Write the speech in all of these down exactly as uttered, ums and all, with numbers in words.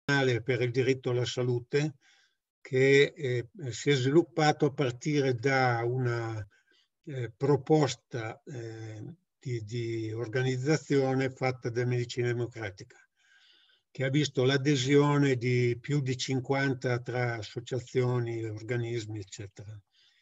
per il diritto alla salute, che eh, si è sviluppato a partire da una eh, proposta eh, di, di organizzazione fatta da Medicina Democratica, che ha visto l'adesione di più di cinquanta tra associazioni, organismi, eccetera,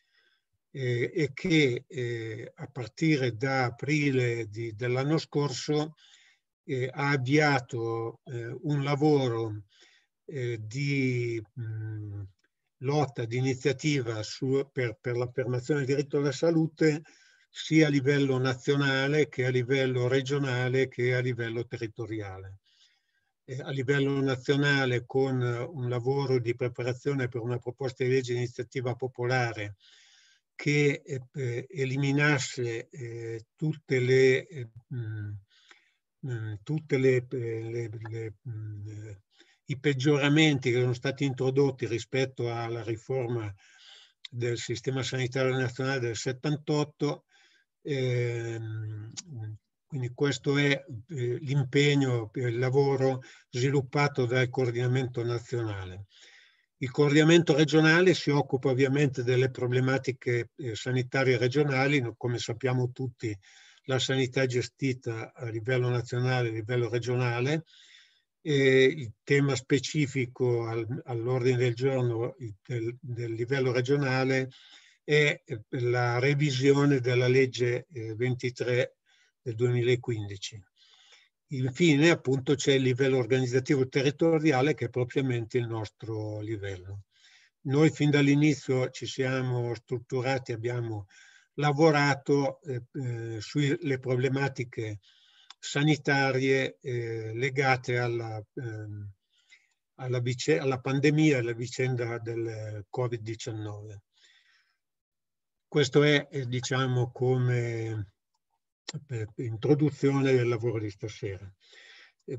e, e che eh, a partire da aprile dell'anno scorso eh, ha avviato eh, un lavoro eh, di mh, lotta, di iniziativa su, per, per l'affermazione del diritto alla salute sia a livello nazionale che a livello regionale che a livello territoriale. Eh, a livello nazionale con un lavoro di preparazione per una proposta di legge di iniziativa popolare che eh, eliminasse eh, tutte le eh, mh, tutte le, le, le, mh, i peggioramenti che sono stati introdotti rispetto alla riforma del sistema sanitario nazionale del settantotto. Eh, quindi questo è eh, l'impegno, il lavoro sviluppato dal coordinamento nazionale. Il coordinamento regionale si occupa ovviamente delle problematiche eh, sanitarie regionali, come sappiamo tutti la sanità è gestita a livello nazionale e a livello regionale. E il tema specifico al, all'ordine del giorno del, del livello regionale è la revisione della legge eh, ventitré del duemilaquindici. Infine, appunto, c'è il livello organizzativo territoriale che è propriamente il nostro livello. Noi fin dall'inizio ci siamo strutturati, abbiamo lavorato eh, eh, sulle problematiche sanitarie eh, legate alla, eh, alla, alla pandemia e alla vicenda del Covid diciannove. Questo è, eh, diciamo, come eh, introduzione del lavoro di stasera. Eh,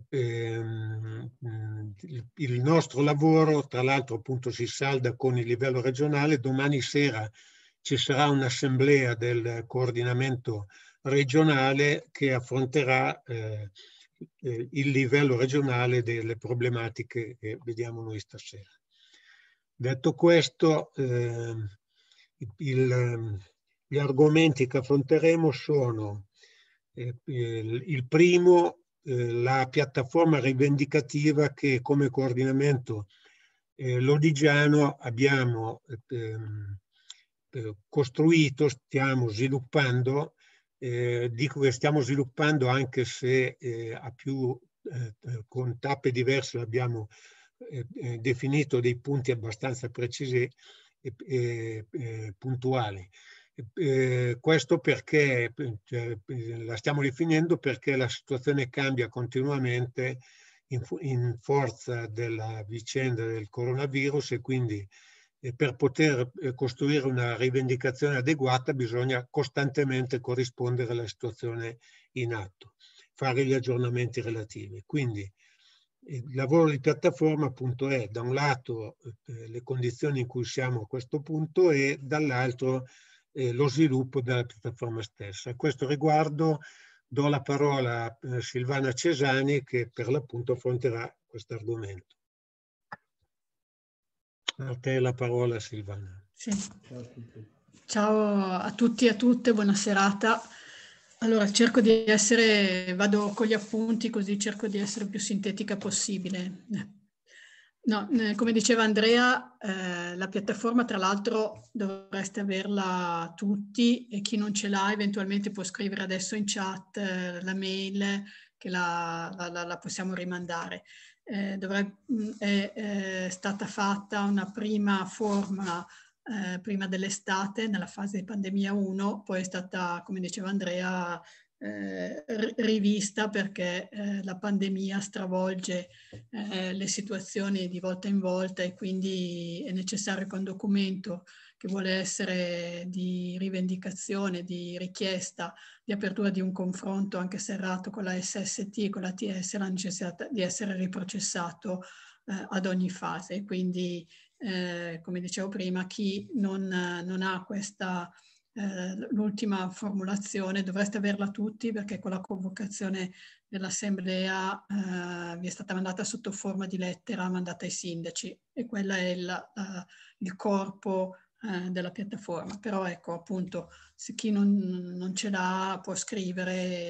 il, il nostro lavoro, tra l'altro, appunto si salda con il livello regionale. Domani sera ci sarà un'assemblea del coordinamento regionale che affronterà eh, il livello regionale delle problematiche che vediamo noi stasera. Detto questo, eh, il, gli argomenti che affronteremo sono eh, il, il primo, eh, la piattaforma rivendicativa che come coordinamento eh, lodigiano abbiamo ehm, costruito, stiamo sviluppando. Eh, dico che stiamo sviluppando anche se eh, a più, eh, con tappe diverse abbiamo eh, eh, definito dei punti abbastanza precisi e, e, e puntuali. Eh, questo perché cioè, la stiamo definendo perché la situazione cambia continuamente in, in forza della vicenda del coronavirus e quindi e per poter costruire una rivendicazione adeguata bisogna costantemente corrispondere alla situazione in atto, fare gli aggiornamenti relativi. Quindi il lavoro di piattaforma appunto è da un lato eh, le condizioni in cui siamo a questo punto e dall'altro eh, lo sviluppo della piattaforma stessa. A questo riguardo do la parola a eh, Silvana Cesani che per l'appunto affronterà questo argomento. A te la parola, Silvana. Sì. Ciao a tutti e a tutte, buona serata. Allora, cerco di essere, vado con gli appunti così cerco di essere il più sintetica possibile. No, come diceva Andrea, eh, la piattaforma tra l'altro dovreste averla tutti e chi non ce l'ha eventualmente può scrivere adesso in chat eh, la mail che la, la, la possiamo rimandare. Eh, dovrebbe, è, è stata fatta una prima forma eh, prima dell'estate nella fase di pandemia uno, poi è stata, come diceva Andrea, eh, rivista perché eh, la pandemia stravolge eh, le situazioni di volta in volta e quindi è necessario che un documento che vuole essere di rivendicazione, di richiesta, di apertura di un confronto anche serrato con la S S T e con la T S, la necessità di essere riprocessato eh, ad ogni fase. Quindi, eh, come dicevo prima, chi non, non ha questa eh, l'ultima formulazione, dovreste averla tutti perché con la convocazione dell'assemblea eh, vi è stata mandata sotto forma di lettera mandata ai sindaci e quella è il, uh, il corpo uh, della piattaforma. Però ecco, appunto, se chi non, non ce l'ha può scrivere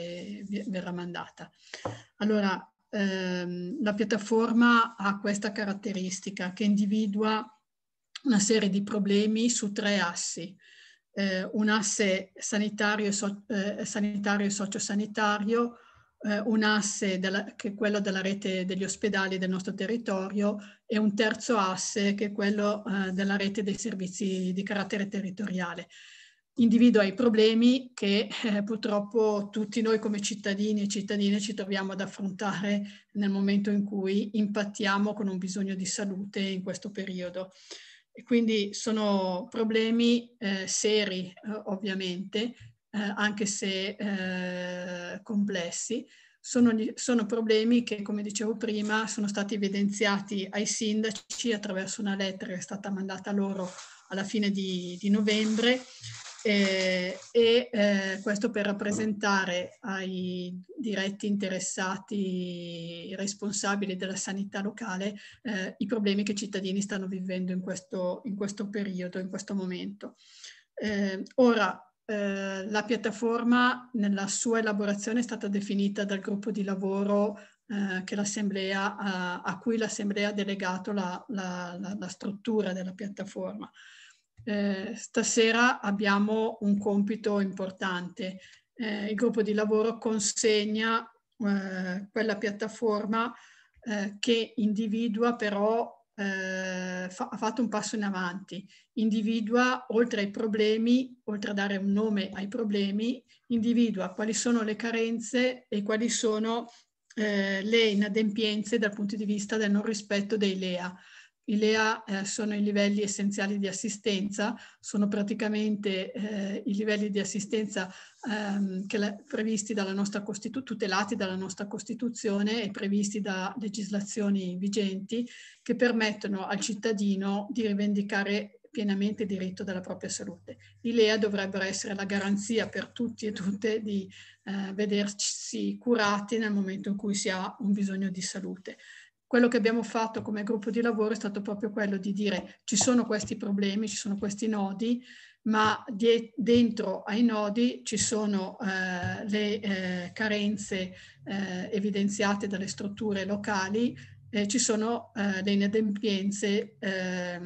e verrà mandata. Allora, ehm, la piattaforma ha questa caratteristica che individua una serie di problemi su tre assi. Eh, un asse sanitario e, so, eh, sanitario e sociosanitario, eh, un asse della, che è quello della rete degli ospedali del nostro territorio e un terzo asse che è quello eh, della rete dei servizi di carattere territoriale. Individua i problemi che eh, purtroppo tutti noi come cittadini e cittadine ci troviamo ad affrontare nel momento in cui impattiamo con un bisogno di salute in questo periodo. E quindi sono problemi eh, seri, eh, ovviamente, eh, anche se eh, complessi. Sono, sono problemi che, come dicevo prima, sono stati evidenziati ai sindaci attraverso una lettera che è stata mandata loro alla fine di, di novembre eh, e eh, questo per rappresentare ai diretti interessati, i responsabili della sanità locale, eh, i problemi che i cittadini stanno vivendo in questo, in questo periodo, in questo momento. Eh, ora, eh, la piattaforma nella sua elaborazione è stata definita dal gruppo di lavoro eh, che l'assemblea, a, a cui l'assemblea ha delegato la, la, la, la struttura della piattaforma. Eh, stasera abbiamo un compito importante. Eh, il gruppo di lavoro consegna eh, quella piattaforma eh, che individua però, eh, fa, ha fatto un passo in avanti, individua oltre ai problemi, oltre a dare un nome ai problemi, individua quali sono le carenze e quali sono eh, le inadempienze dal punto di vista del non rispetto dei L E A. I L E A eh, sono i livelli essenziali di assistenza, sono praticamente eh, i livelli di assistenza ehm, che la, previsti dalla nostra Costituzione, tutelati dalla nostra Costituzione e previsti da legislazioni vigenti che permettono al cittadino di rivendicare pienamente il diritto della propria salute. I L E A dovrebbero essere la garanzia per tutti e tutte di eh, vedersi curati nel momento in cui si ha un bisogno di salute. Quello che abbiamo fatto come gruppo di lavoro è stato proprio quello di dire ci sono questi problemi, ci sono questi nodi, ma dentro ai nodi ci sono eh, le eh, carenze eh, evidenziate dalle strutture locali, eh, ci sono eh, le inadempienze eh,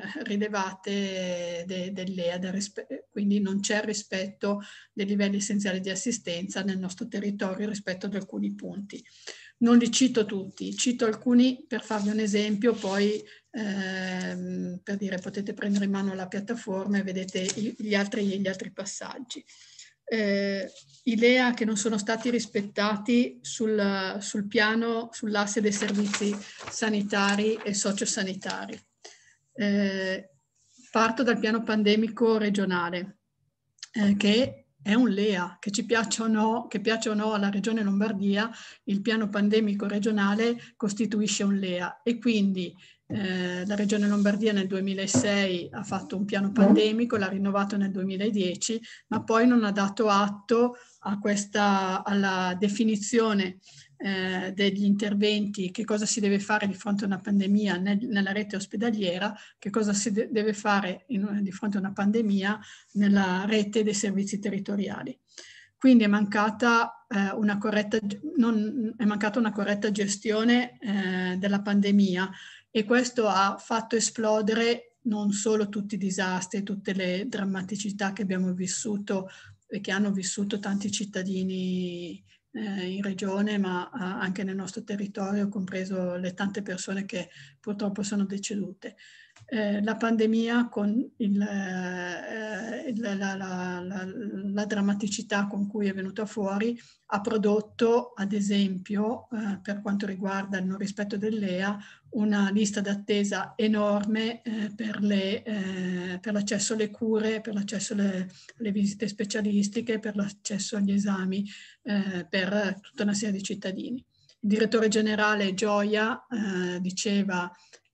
rilevate de, dell'E A, del quindi non c'è rispetto dei livelli essenziali di assistenza nel nostro territorio rispetto ad alcuni punti. Non li cito tutti, cito alcuni per farvi un esempio, poi ehm, per dire potete prendere in mano la piattaforma e vedete gli altri, gli altri passaggi. Eh, I L E A che non sono stati rispettati sul, sul piano, sull'asse dei servizi sanitari e sociosanitari. Eh, parto dal piano pandemico regionale, eh, che è un L E A, che ci piaccia o no, che piaccia o no alla Regione Lombardia, il piano pandemico regionale costituisce un L E A e quindi eh, la Regione Lombardia nel duemilasei ha fatto un piano pandemico, l'ha rinnovato nel duemiladieci, ma poi non ha dato atto a questa, alla definizione eh, degli interventi, che cosa si deve fare di fronte a una pandemia nel, nella rete ospedaliera, che cosa si de deve fare in, di fronte a una pandemia nella rete dei servizi territoriali. Quindi è mancata, eh, una, corretta, non, è mancata una corretta gestione eh, della pandemia e questo ha fatto esplodere non solo tutti i disastri, tutte le drammaticità che abbiamo vissuto e che hanno vissuto tanti cittadini eh, in regione, ma eh, anche nel nostro territorio, compreso le tante persone che purtroppo sono decedute. Eh, la pandemia con il, eh, la, la, la, la, la drammaticità con cui è venuta fuori ha prodotto, ad esempio, eh, per quanto riguarda il non rispetto dell'E A, una lista d'attesa enorme eh, per l'accesso alle cure, per l'accesso alle, alle visite specialistiche, per l'accesso agli esami eh, per tutta una serie di cittadini. Il direttore generale Gioia eh, diceva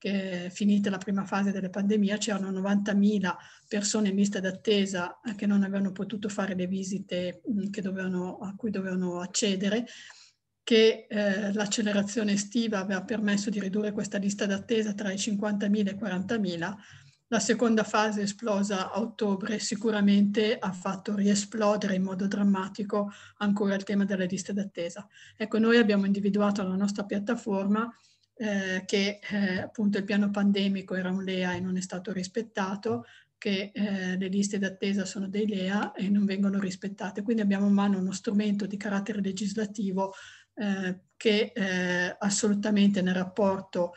che finita la prima fase della pandemia c'erano novantamila persone in lista d'attesa che non avevano potuto fare le visite che dovevano, a cui dovevano accedere, che eh, l'accelerazione estiva aveva permesso di ridurre questa lista d'attesa tra i cinquantamila e i quarantamila. La seconda fase esplosa a ottobre sicuramente ha fatto riesplodere in modo drammatico ancora il tema delle liste d'attesa. Ecco, noi abbiamo individuato la nostra piattaforma eh, che eh, appunto il piano pandemico era un L E A e non è stato rispettato, che eh, le liste d'attesa sono dei L E A e non vengono rispettate. Quindi abbiamo in mano uno strumento di carattere legislativo eh, che eh, assolutamente nel rapporto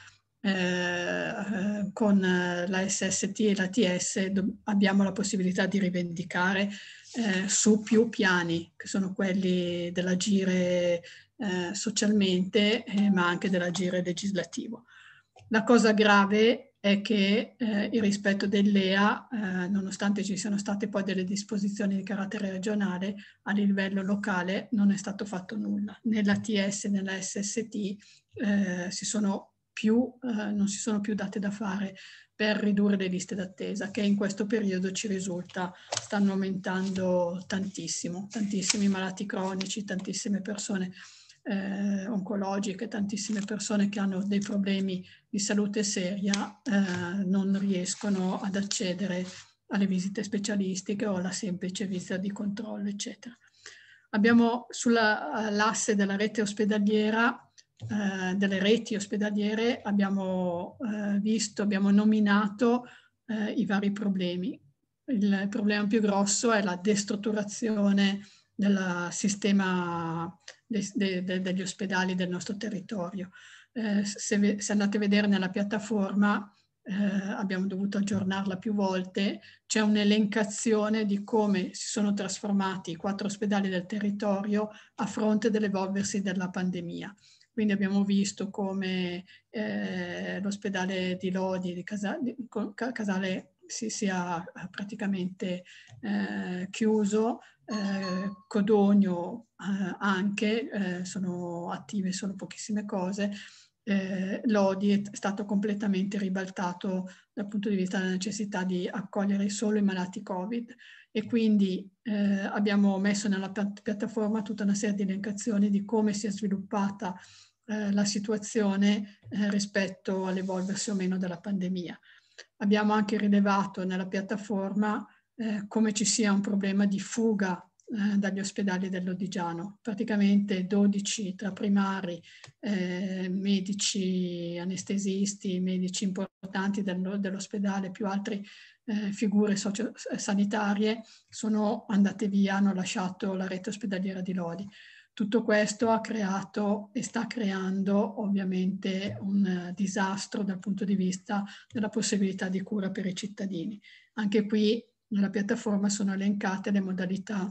Eh, con la S S T e la T S abbiamo la possibilità di rivendicare eh, su più piani, che sono quelli dell'agire eh, socialmente, eh, ma anche dell'agire legislativo. La cosa grave è che eh, il rispetto dell'E A, eh, nonostante ci siano state poi delle disposizioni di carattere regionale, a livello locale non è stato fatto nulla. Nella T S e nella S S T eh, si sono più, eh, non si sono più date da fare per ridurre le liste d'attesa, che in questo periodo ci risulta stanno aumentando tantissimo, tantissimi malati cronici, tantissime persone eh, oncologiche, tantissime persone che hanno dei problemi di salute seria eh, non riescono ad accedere alle visite specialistiche o alla semplice visita di controllo, eccetera. Abbiamo sull'asse della rete ospedaliera Eh, delle reti ospedaliere abbiamo eh, visto, abbiamo nominato eh, i vari problemi. Il problema più grosso è la destrutturazione del sistema de, de, de, degli ospedali del nostro territorio. Eh, se, se andate a vedere nella piattaforma, eh, abbiamo dovuto aggiornarla più volte, c'è un'elencazione di come si sono trasformati i quattro ospedali del territorio a fronte dell'evolversi della pandemia. Quindi abbiamo visto come eh, l'ospedale di Lodi, di Casale, Casale si sia praticamente eh, chiuso, eh, Codogno eh, anche, eh, sono attive solo pochissime cose, eh, Lodi è stato completamente ribaltato dal punto di vista della necessità di accogliere solo i malati Covid e quindi eh, abbiamo messo nella piattaforma tutta una serie di elencazioni di come si è sviluppata Eh, la situazione eh, rispetto all'evolversi o meno della pandemia. Abbiamo anche rilevato nella piattaforma eh, come ci sia un problema di fuga eh, dagli ospedali del Lodigiano. Praticamente dodici tra primari, eh, medici anestesisti, medici importanti del, dell'ospedale, più altre eh, figure socio-sanitarie sono andate via, hanno lasciato la rete ospedaliera di Lodi. Tutto questo ha creato e sta creando ovviamente un uh, disastro dal punto di vista della possibilità di cura per i cittadini. Anche qui nella piattaforma sono elencate le modalità,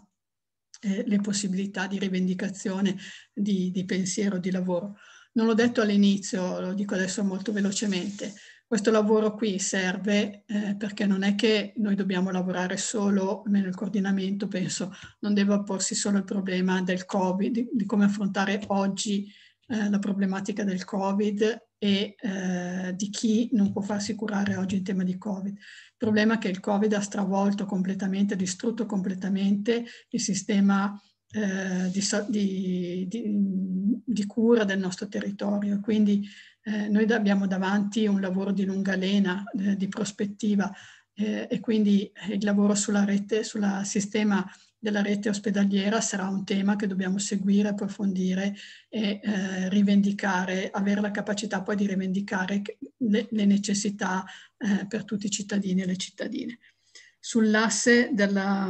eh, le possibilità di rivendicazione di, di pensiero, di lavoro. Non l'ho detto all'inizio, lo dico adesso molto velocemente. Questo lavoro qui serve eh, perché non è che noi dobbiamo lavorare solo, almeno il coordinamento penso, non deve porsi solo il problema del Covid, di, di come affrontare oggi eh, la problematica del Covid e eh, di chi non può farsi curare oggi in tema di Covid. Il problema è che il Covid ha stravolto completamente, distrutto completamente il sistema eh, di, di, di, di cura del nostro territorio, quindi Eh, noi abbiamo davanti un lavoro di lunga lena, eh, di prospettiva eh, e quindi il lavoro sulla rete, sul sistema della rete ospedaliera sarà un tema che dobbiamo seguire, approfondire e eh, rivendicare, avere la capacità poi di rivendicare le, le necessità eh, per tutti i cittadini e le cittadine. Sull'asse della,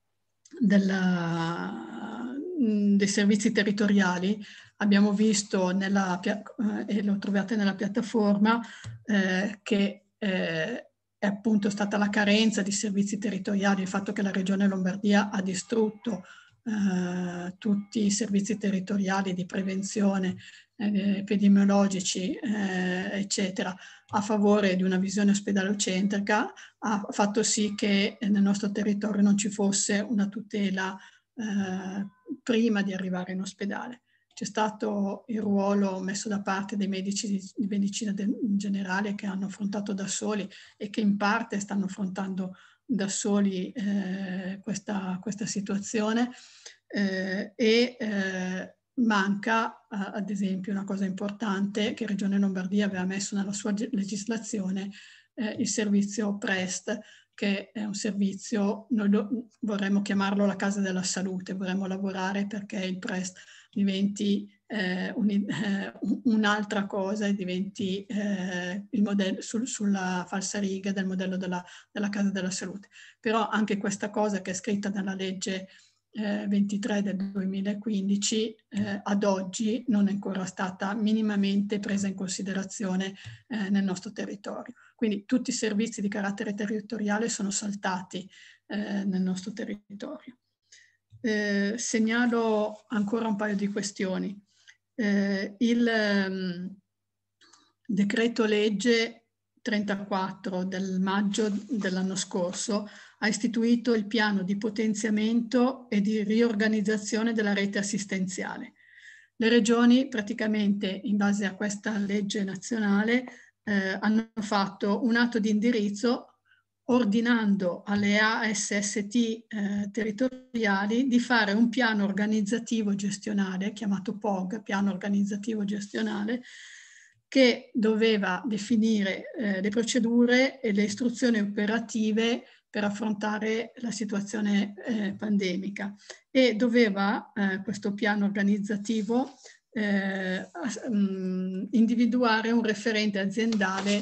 della, dei servizi territoriali abbiamo visto, nella, eh, e lo trovate nella piattaforma, eh, che eh, è appunto stata la carenza di servizi territoriali, il fatto che la Regione Lombardia ha distrutto eh, tutti i servizi territoriali di prevenzione, eh, epidemiologici, eh, eccetera, a favore di una visione ospedalocentrica, ha fatto sì che nel nostro territorio non ci fosse una tutela eh, prima di arrivare in ospedale. c'è stato il ruolo messo da parte dei medici di, di medicina in generale che hanno affrontato da soli e che in parte stanno affrontando da soli eh, questa, questa situazione eh, e eh, manca ad esempio una cosa importante che Regione Lombardia aveva messo nella sua legislazione, eh, il servizio Prest, che è un servizio, noi lo, vorremmo chiamarlo la casa della salute, vorremmo lavorare perché il Prest diventi eh, un, eh, un'altra cosa e diventi eh, il modello sul, sulla falsariga del modello della, della casa della salute. Però anche questa cosa che è scritta nella legge eh, ventitré del duemilaquindici eh, ad oggi non è ancora stata minimamente presa in considerazione eh, nel nostro territorio. Quindi tutti i servizi di carattere territoriale sono saltati eh, nel nostro territorio. Eh, segnalo ancora un paio di questioni. Eh, il um, decreto legge trentaquattro del maggio dell'anno scorso ha istituito il piano di potenziamento e di riorganizzazione della rete assistenziale. Le regioni praticamente in base a questa legge nazionale eh, hanno fatto un atto di indirizzo ordinando alle A S S T eh, territoriali di fare un piano organizzativo gestionale, chiamato P O G, piano organizzativo gestionale, che doveva definire eh, le procedure e le istruzioni operative per affrontare la situazione eh, pandemica e doveva eh, questo piano organizzativo eh, um, individuare un referente aziendale eh,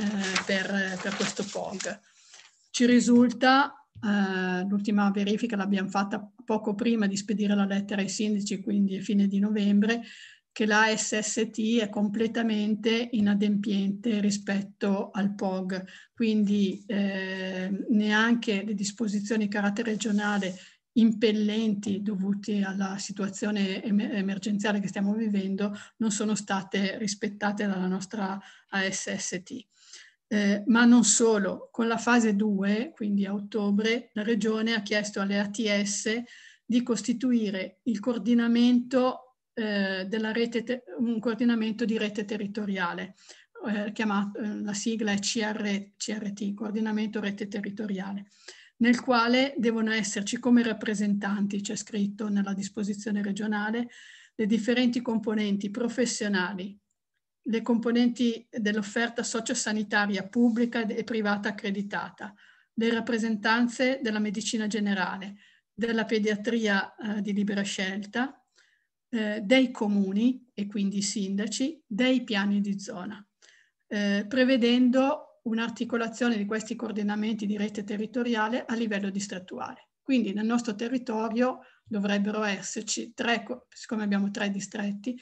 per, per questo P O G. Ci risulta, eh, l'ultima verifica l'abbiamo fatta poco prima di spedire la lettera ai sindaci, quindi a fine di novembre, che la A S S T è completamente inadempiente rispetto al P O G, quindi eh, neanche le disposizioni di carattere regionale impellenti dovute alla situazione emer- emergenziale che stiamo vivendo non sono state rispettate dalla nostra A S S T. Eh, ma non solo, con la fase due, quindi a ottobre, la Regione ha chiesto alle A T S di costituire il coordinamento eh, della rete, te- un coordinamento di rete territoriale, eh, chiamato, eh, la sigla è C R, C R T, Coordinamento Rete Territoriale, nel quale devono esserci come rappresentanti, c'è scritto nella disposizione regionale, le differenti componenti professionali, le componenti dell'offerta sociosanitaria pubblica e privata accreditata, le rappresentanze della medicina generale, della pediatria eh, di libera scelta, eh, dei comuni e quindi i sindaci, dei piani di zona, eh, prevedendo un'articolazione di questi coordinamenti di rete territoriale a livello distrettuale. Quindi nel nostro territorio dovrebbero esserci tre, siccome abbiamo tre distretti,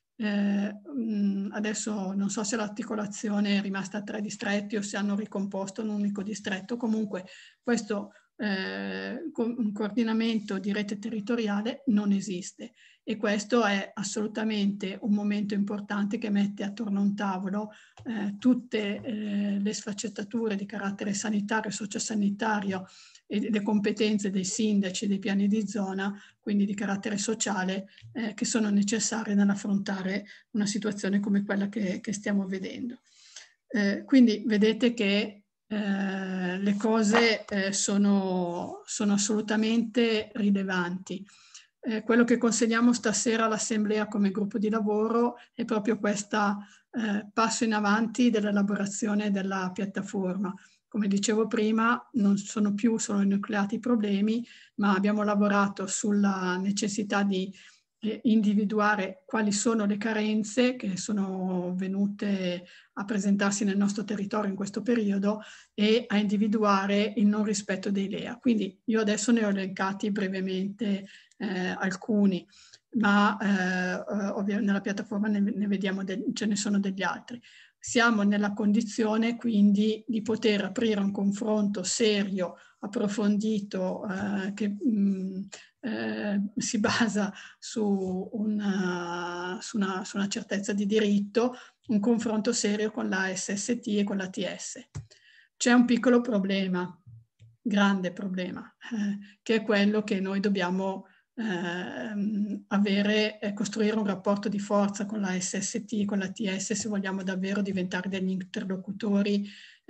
Eh, adesso non so se l'articolazione è rimasta a tre distretti o se hanno ricomposto un unico distretto, comunque questo eh, co- coordinamento di rete territoriale non esiste e questo è assolutamente un momento importante che mette attorno a un tavolo eh, tutte eh, le sfaccettature di carattere sanitario, sociosanitario e le competenze dei sindaci e dei piani di zona, quindi di carattere sociale, eh, che sono necessarie nell'affrontare una situazione come quella che, che stiamo vedendo. Eh, quindi vedete che eh, le cose eh, sono, sono assolutamente rilevanti. Eh, quello che consegniamo stasera all'Assemblea come gruppo di lavoro è proprio questo eh, passo in avanti dell'elaborazione della piattaforma. Come dicevo prima, non sono più solo enucleati i problemi, ma abbiamo lavorato sulla necessità di eh, individuare quali sono le carenze che sono venute a presentarsi nel nostro territorio in questo periodo e a individuare il non rispetto dei L E A. Quindi io adesso ne ho elencati brevemente eh, alcuni, ma eh, ovviamente nella piattaforma ne, ne vediamo, de- ce ne sono degli altri. Siamo nella condizione quindi di poter aprire un confronto serio, approfondito, eh, che mh, eh, si basa su una, su, una, su una certezza di diritto, un confronto serio con la A S S T e con l'A T S. C'è un piccolo problema, grande problema, eh, che è quello che noi dobbiamo ehm, avere, eh, costruire un rapporto di forza con la S S T, con la T S, se vogliamo davvero diventare degli interlocutori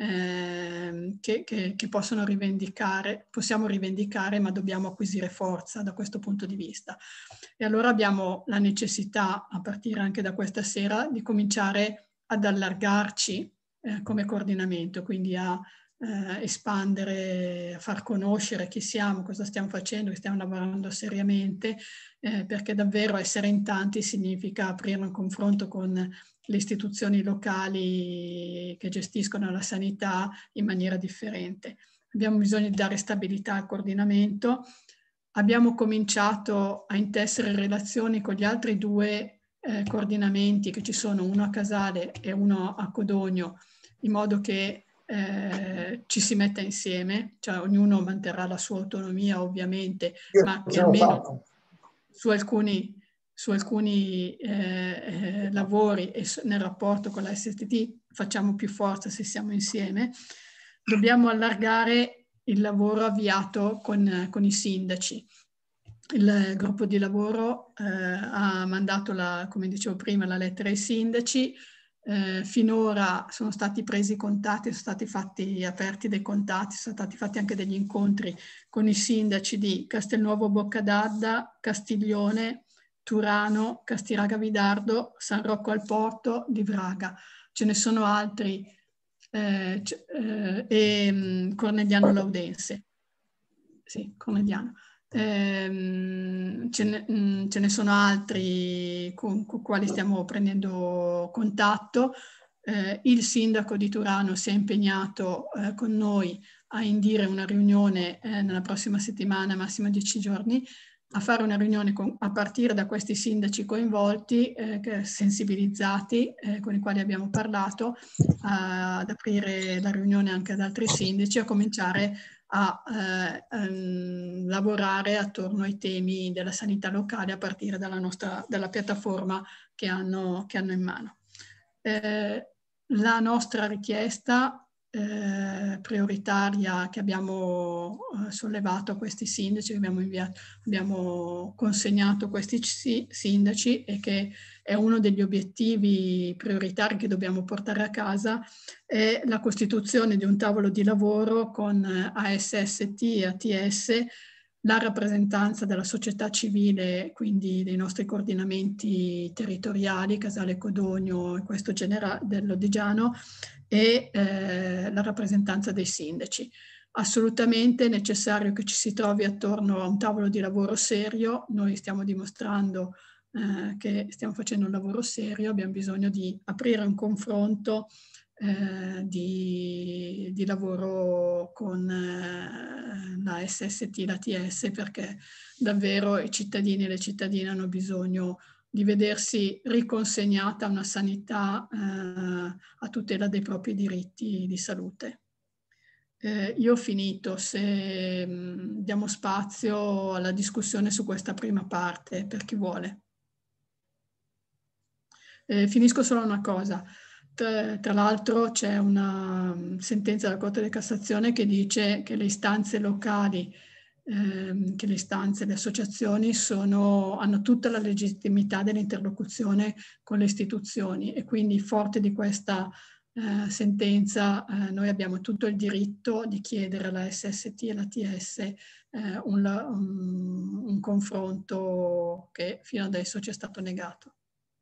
ehm, che, che, che possono rivendicare, possiamo rivendicare, ma dobbiamo acquisire forza da questo punto di vista. E allora abbiamo la necessità, a partire anche da questa sera, di cominciare ad allargarci eh, come coordinamento, quindi a eh, espandere, a far conoscere chi siamo, cosa stiamo facendo, che stiamo lavorando seriamente, eh, perché davvero essere in tanti significa aprire un confronto con le istituzioni locali che gestiscono la sanità in maniera differente. Abbiamo bisogno di dare stabilità al coordinamento. Abbiamo cominciato a intessere relazioni con gli altri due eh, coordinamenti che ci sono, uno a Casale e uno a Codogno, in modo che eh, ci si metta insieme, cioè ognuno manterrà la sua autonomia ovviamente, Io ma che ce l'ho almeno fatto. su alcuni, su alcuni eh, eh, lavori e nel rapporto con la S S T facciamo più forza se siamo insieme. Dobbiamo allargare il lavoro avviato con, con i sindaci. Il gruppo di lavoro eh, ha mandato, la, come dicevo prima, la lettera ai sindaci. Eh, finora sono stati presi contatti, sono stati fatti aperti dei contatti, sono stati fatti anche degli incontri con i sindaci di Castelnuovo Boccadadda, Castiglione, Turano, Castiraga Vidardo, San Rocco al Porto, di Vraga. Ce ne sono altri eh, eh, e mh, Cornegliano Laudense. Sì, Cornegliano. Eh, ce, ne, mh, ce ne sono altri con, con quali stiamo prendendo contatto. Eh, il sindaco di Turano si è impegnato eh, con noi a indire una riunione eh, nella prossima settimana, massimo dieci giorni, a fare una riunione con, a partire da questi sindaci coinvolti, eh, che, sensibilizzati, eh, con i quali abbiamo parlato, a, ad aprire la riunione anche ad altri sindaci, a cominciare a eh, ehm, lavorare attorno ai temi della sanità locale a partire dalla nostra dalla piattaforma che hanno, che hanno in mano. Eh, la nostra richiesta eh, prioritaria che abbiamo eh, sollevato a questi sindaci, che abbiamo, inviato, abbiamo consegnato a questi sindaci e che è uno degli obiettivi prioritari che dobbiamo portare a casa, è la costituzione di un tavolo di lavoro con A S S T e A T S, la rappresentanza della società civile, quindi dei nostri coordinamenti territoriali, Casale Codogno e questo dell'Odigiano, e eh, la rappresentanza dei sindaci. Assolutamente necessario che ci si trovi attorno a un tavolo di lavoro serio. Noi stiamo dimostrando eh, che stiamo facendo un lavoro serio, abbiamo bisogno di aprire un confronto eh, di, di lavoro con eh, la S S T, la T S, perché davvero i cittadini e le cittadine hanno bisogno di vedersi riconsegnata una sanità eh, a tutela dei propri diritti di salute. Eh, io ho finito, se mh, diamo spazio alla discussione su questa prima parte per chi vuole. Eh, finisco solo una cosa. Tra, tra l'altro c'è una um, sentenza della Corte di Cassazione che dice che le istanze locali, ehm, che le istanze, le associazioni sono, hanno tutta la legittimità dell'interlocuzione con le istituzioni e quindi forte di questa eh, sentenza eh, noi abbiamo tutto il diritto di chiedere alla S S T e alla T S eh, un, un, un confronto che fino adesso ci è stato negato.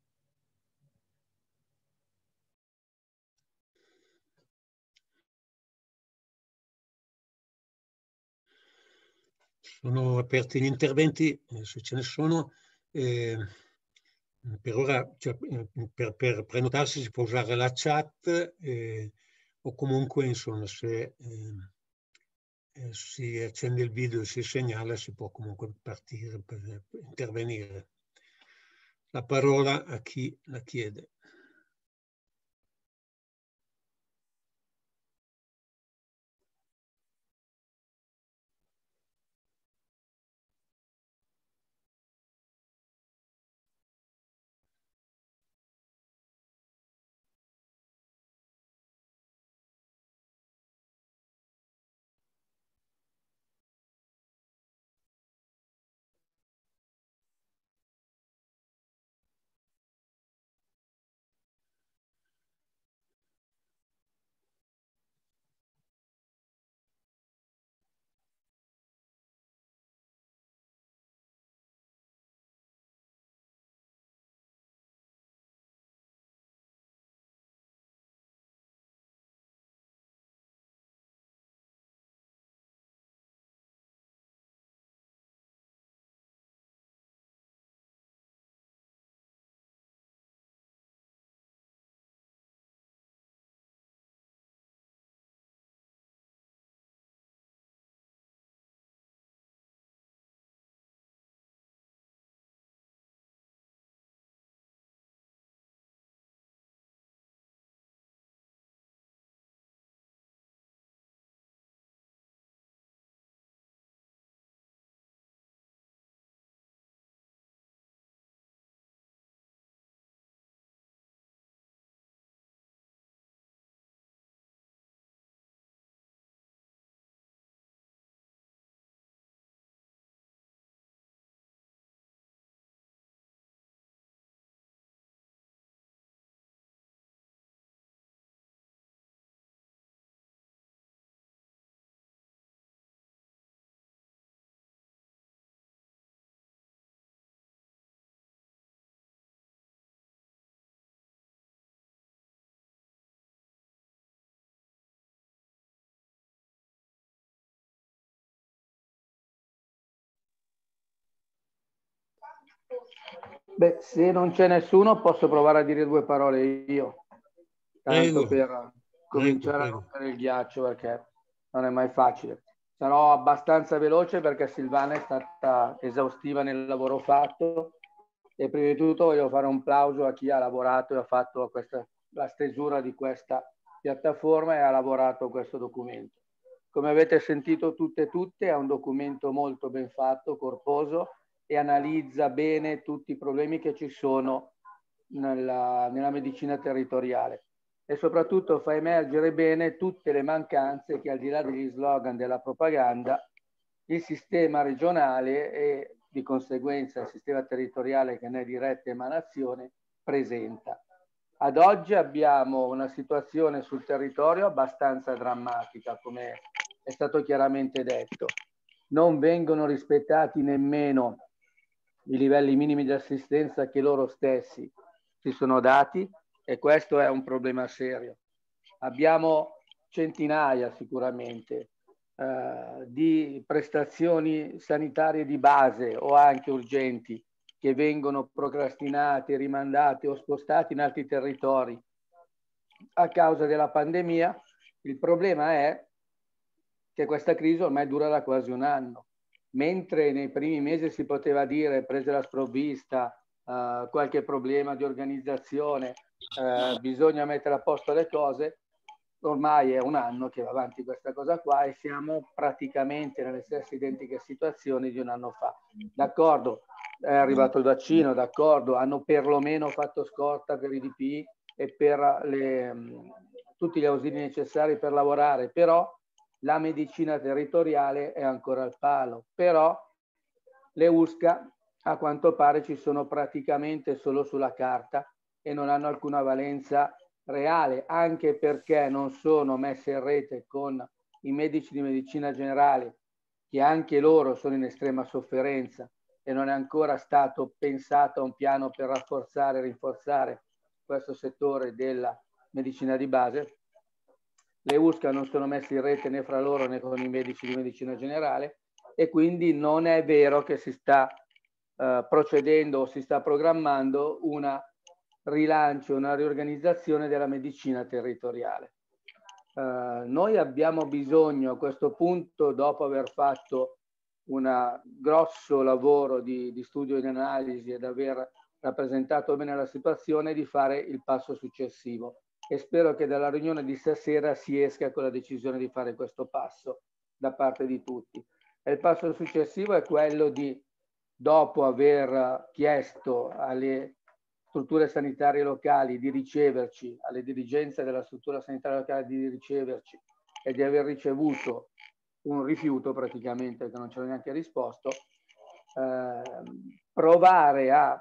Sono aperti gli interventi, se ce ne sono. Eh, per ora, cioè, per, per prenotarsi si può usare la chat eh, o comunque, insomma, se eh, eh, si accende il video e si segnala, si può comunque partire per, per intervenire. La parola a chi la chiede. Beh, se non c'è nessuno posso provare a dire due parole io, tanto Prego, per cominciare prego, a rompere il ghiaccio, perché non è mai facile. Sarò abbastanza veloce perché Silvana è stata esaustiva nel lavoro fatto e prima di tutto voglio fare un plauso a chi ha lavorato e ha fatto questa, la stesura di questa piattaforma e ha lavorato questo documento. Come avete sentito tutte e tutte, è un documento molto ben fatto, corposo, e analizza bene tutti i problemi che ci sono nella, nella medicina territoriale e soprattutto fa emergere bene tutte le mancanze che, al di là degli slogan della propaganda, il sistema regionale e di conseguenza il sistema territoriale, che ne è diretta emanazione, presenta. Ad oggi abbiamo una situazione sul territorio abbastanza drammatica, come è stato chiaramente detto. Non vengono rispettati nemmeno i livelli minimi di assistenza che loro stessi si sono dati, e questo è un problema serio. Abbiamo centinaia sicuramente eh, di prestazioni sanitarie di base o anche urgenti che vengono procrastinate, rimandate o spostate in altri territori a causa della pandemia. Il problema è che questa crisi ormai dura da quasi un anno. Mentre nei primi mesi si poteva dire, prese la sprovvista, uh, qualche problema di organizzazione, uh, bisogna mettere a posto le cose, ormai è un anno che va avanti questa cosa qua e siamo praticamente nelle stesse identiche situazioni di un anno fa. D'accordo, è arrivato il vaccino, d'accordo, hanno perlomeno fatto scorta per i D P e per le, um, tutti gli ausili necessari per lavorare, però la medicina territoriale è ancora al palo, però le U S C A a quanto pare ci sono praticamente solo sulla carta e non hanno alcuna valenza reale, anche perché non sono messe in rete con i medici di medicina generale, che anche loro sono in estrema sofferenza, e non è ancora stato pensato un piano per rafforzare e rinforzare questo settore della medicina di base. Le U S C A non sono messe in rete né fra loro né con i medici di medicina generale, e quindi non è vero che si sta eh, procedendo o si sta programmando una rilancio, una riorganizzazione della medicina territoriale. Eh, noi abbiamo bisogno a questo punto, dopo aver fatto un grosso lavoro di, di studio e di analisi ed aver rappresentato bene la situazione, di fare il passo successivo. E spero che dalla riunione di stasera si esca con la decisione di fare questo passo da parte di tutti. E il passo successivo è quello di, dopo aver chiesto alle strutture sanitarie locali di riceverci, alle dirigenze della struttura sanitaria locale di riceverci, e di aver ricevuto un rifiuto praticamente, che non c'era neanche risposto, eh, provare a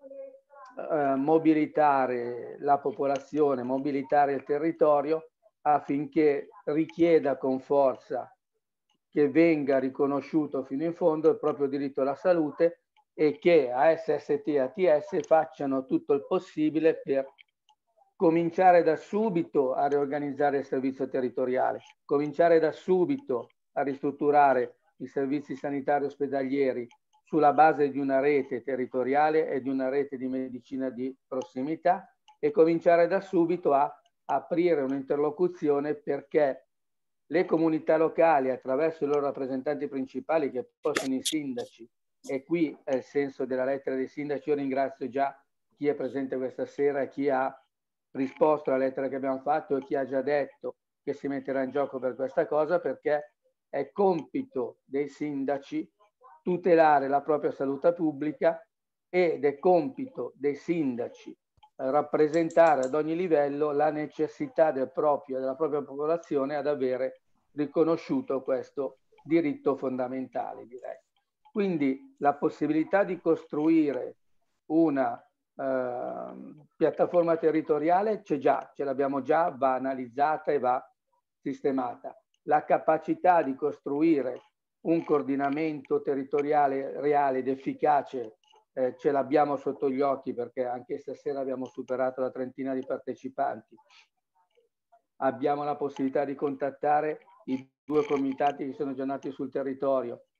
eh, mobilitare la popolazione, mobilitare il territorio affinché richieda con forza che venga riconosciuto fino in fondo il proprio diritto alla salute e che A S S T e A T S facciano tutto il possibile per cominciare da subito a riorganizzare il servizio territoriale, cominciare da subito a ristrutturare i servizi sanitari ospedalieri sulla base di una rete territoriale e di una rete di medicina di prossimità, e cominciare da subito a aprire un'interlocuzione perché le comunità locali, attraverso i loro rappresentanti principali, che poi sono i sindaci, e qui è il senso della lettera dei sindaci. Io ringrazio già chi è presente questa sera, chi ha risposto alla lettera che abbiamo fatto e chi ha già detto che si metterà in gioco per questa cosa, perché è compito dei sindaci tutelare la propria salute pubblica ed è compito dei sindaci rappresentare ad ogni livello la necessità del proprio, della propria popolazione ad avere riconosciuto questo diritto fondamentale, direi. Quindi la possibilità di costruire una eh, piattaforma territoriale c'è già, ce l'abbiamo già, va analizzata e va sistemata. La capacità di costruire un coordinamento territoriale reale ed efficace eh, ce l'abbiamo sotto gli occhi, perché anche stasera abbiamo superato la trentina di partecipanti. Abbiamo la possibilità di contattare i due comitati che sono già nati sul territorio.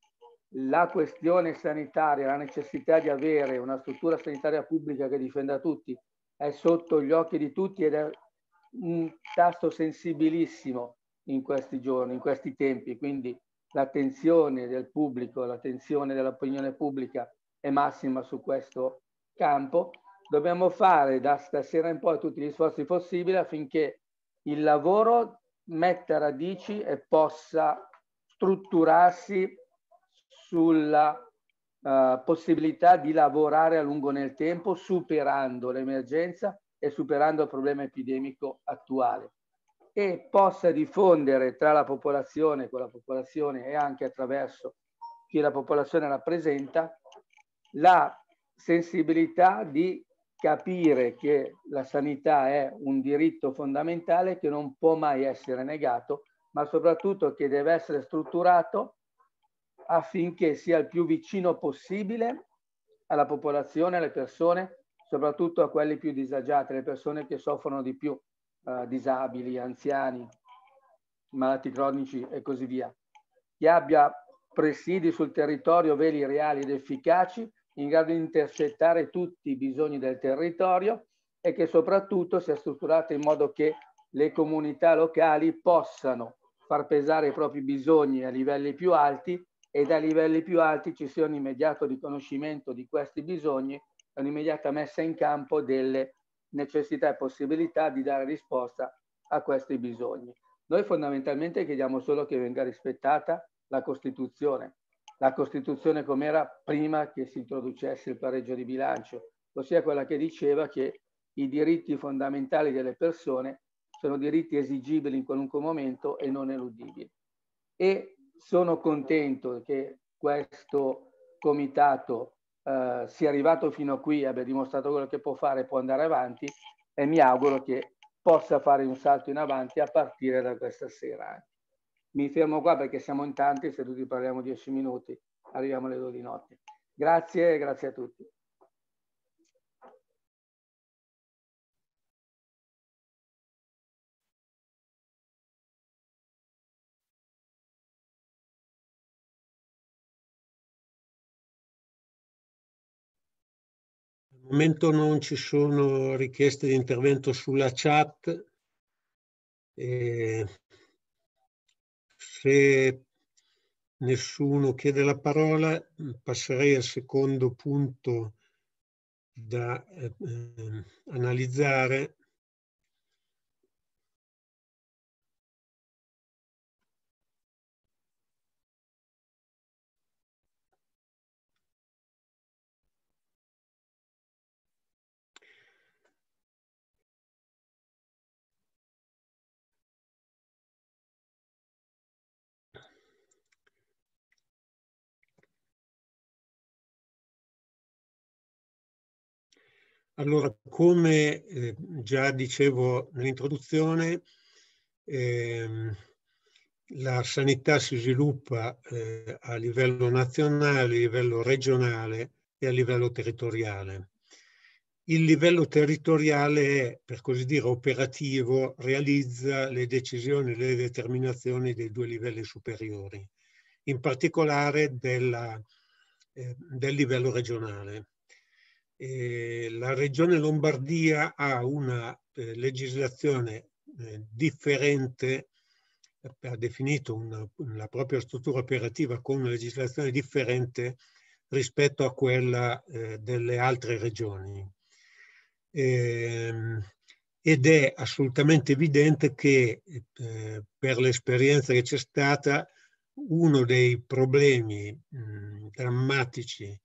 la questione sanitaria, la necessità di avere una struttura sanitaria pubblica che difenda tutti è sotto gli occhi di tutti ed è un tasto sensibilissimo in questi giorni, in questi tempi, quindi l'attenzione del pubblico, l'attenzione dell'opinione pubblica è massima su questo campo. Dobbiamo fare da stasera in poi tutti gli sforzi possibili affinché il lavoro metta radici e possa strutturarsi sulla uh, possibilità di lavorare a lungo nel tempo, superando l'emergenza e superando il problema epidemico attuale, e possa diffondere tra la popolazione, con la popolazione e anche attraverso chi la popolazione rappresenta, la sensibilità di capire che la sanità è un diritto fondamentale che non può mai essere negato, ma soprattutto che deve essere strutturato affinché sia il più vicino possibile alla popolazione, alle persone, soprattutto a quelli più disagiati, le persone che soffrono di più, eh, disabili, anziani, malati cronici e così via. Che abbia presidi sul territorio veri, reali ed efficaci, in grado di intercettare tutti i bisogni del territorio e che soprattutto sia strutturata in modo che le comunità locali possano far pesare i propri bisogni a livelli più alti e dai livelli più alti ci sia un immediato riconoscimento di questi bisogni e un'immediata messa in campo delle necessità e possibilità di dare risposta a questi bisogni. Noi fondamentalmente chiediamo solo che venga rispettata la Costituzione, la Costituzione com'era prima che si introducesse il pareggio di bilancio, ossia quella che diceva che i diritti fondamentali delle persone sono diritti esigibili in qualunque momento e non eludibili. E sono contento che questo comitato eh, sia arrivato fino a qui, abbia dimostrato quello che può fare e può andare avanti, e mi auguro che possa fare un salto in avanti a partire da questa sera. Mi fermo qua perché siamo in tanti, se tutti parliamo dieci minuti, arriviamo alle due di notte. Grazie e grazie a tutti. Al momento non ci sono richieste di intervento sulla chat. E se nessuno chiede la parola, passerei al secondo punto da eh, analizzare. Allora, come eh, già dicevo nell'introduzione, ehm, la sanità si sviluppa eh, a livello nazionale, a livello regionale e a livello territoriale. Il livello territoriale è, per così dire, operativo, realizza le decisioni, le determinazioni dei due livelli superiori, in particolare della, eh, del livello regionale. Eh, la regione Lombardia ha una eh, legislazione eh, differente, ha definito una, la propria struttura operativa con una legislazione differente rispetto a quella eh, delle altre regioni. Eh, ed è assolutamente evidente che eh, per l'esperienza che c'è stata, uno dei problemi mh, drammatici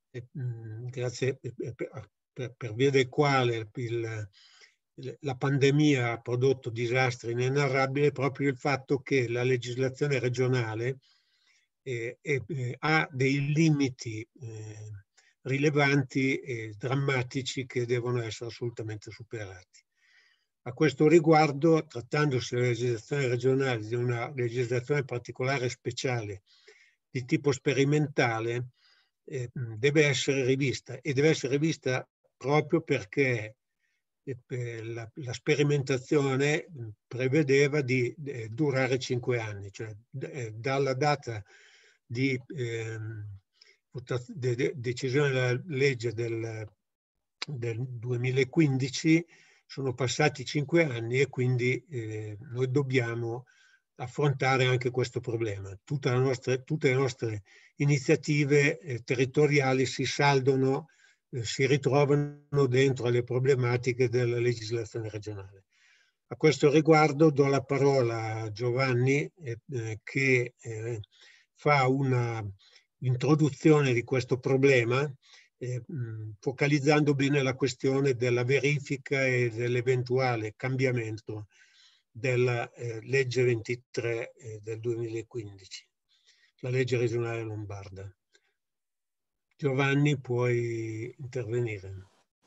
grazie per, per via del quale il, la pandemia ha prodotto disastri inenarrabili, è proprio il fatto che la legislazione regionale eh, eh, ha dei limiti eh, rilevanti e drammatici che devono essere assolutamente superati. A questo riguardo, trattandosi della legislazione regionale, di una legislazione particolare speciale di tipo sperimentale, Eh, deve essere rivista e deve essere rivista proprio perché eh, la, la sperimentazione prevedeva di eh, durare cinque anni, cioè eh, dalla data di eh, de, de, decisione della legge del, del duemilaquindici, sono passati cinque anni e quindi eh, noi dobbiamo affrontare anche questo problema. Tutta la nostra, tutte le nostre iniziative eh, territoriali si saldano, eh, si ritrovano dentro le problematiche della legislazione regionale. A questo riguardo do la parola a Giovanni eh, che eh, fa una introduzione di questo problema, eh, focalizzando bene la questione della verifica e dell'eventuale cambiamento della eh, legge ventitré eh, del duemilaquindici, la legge regionale lombarda. Giovanni, puoi intervenire.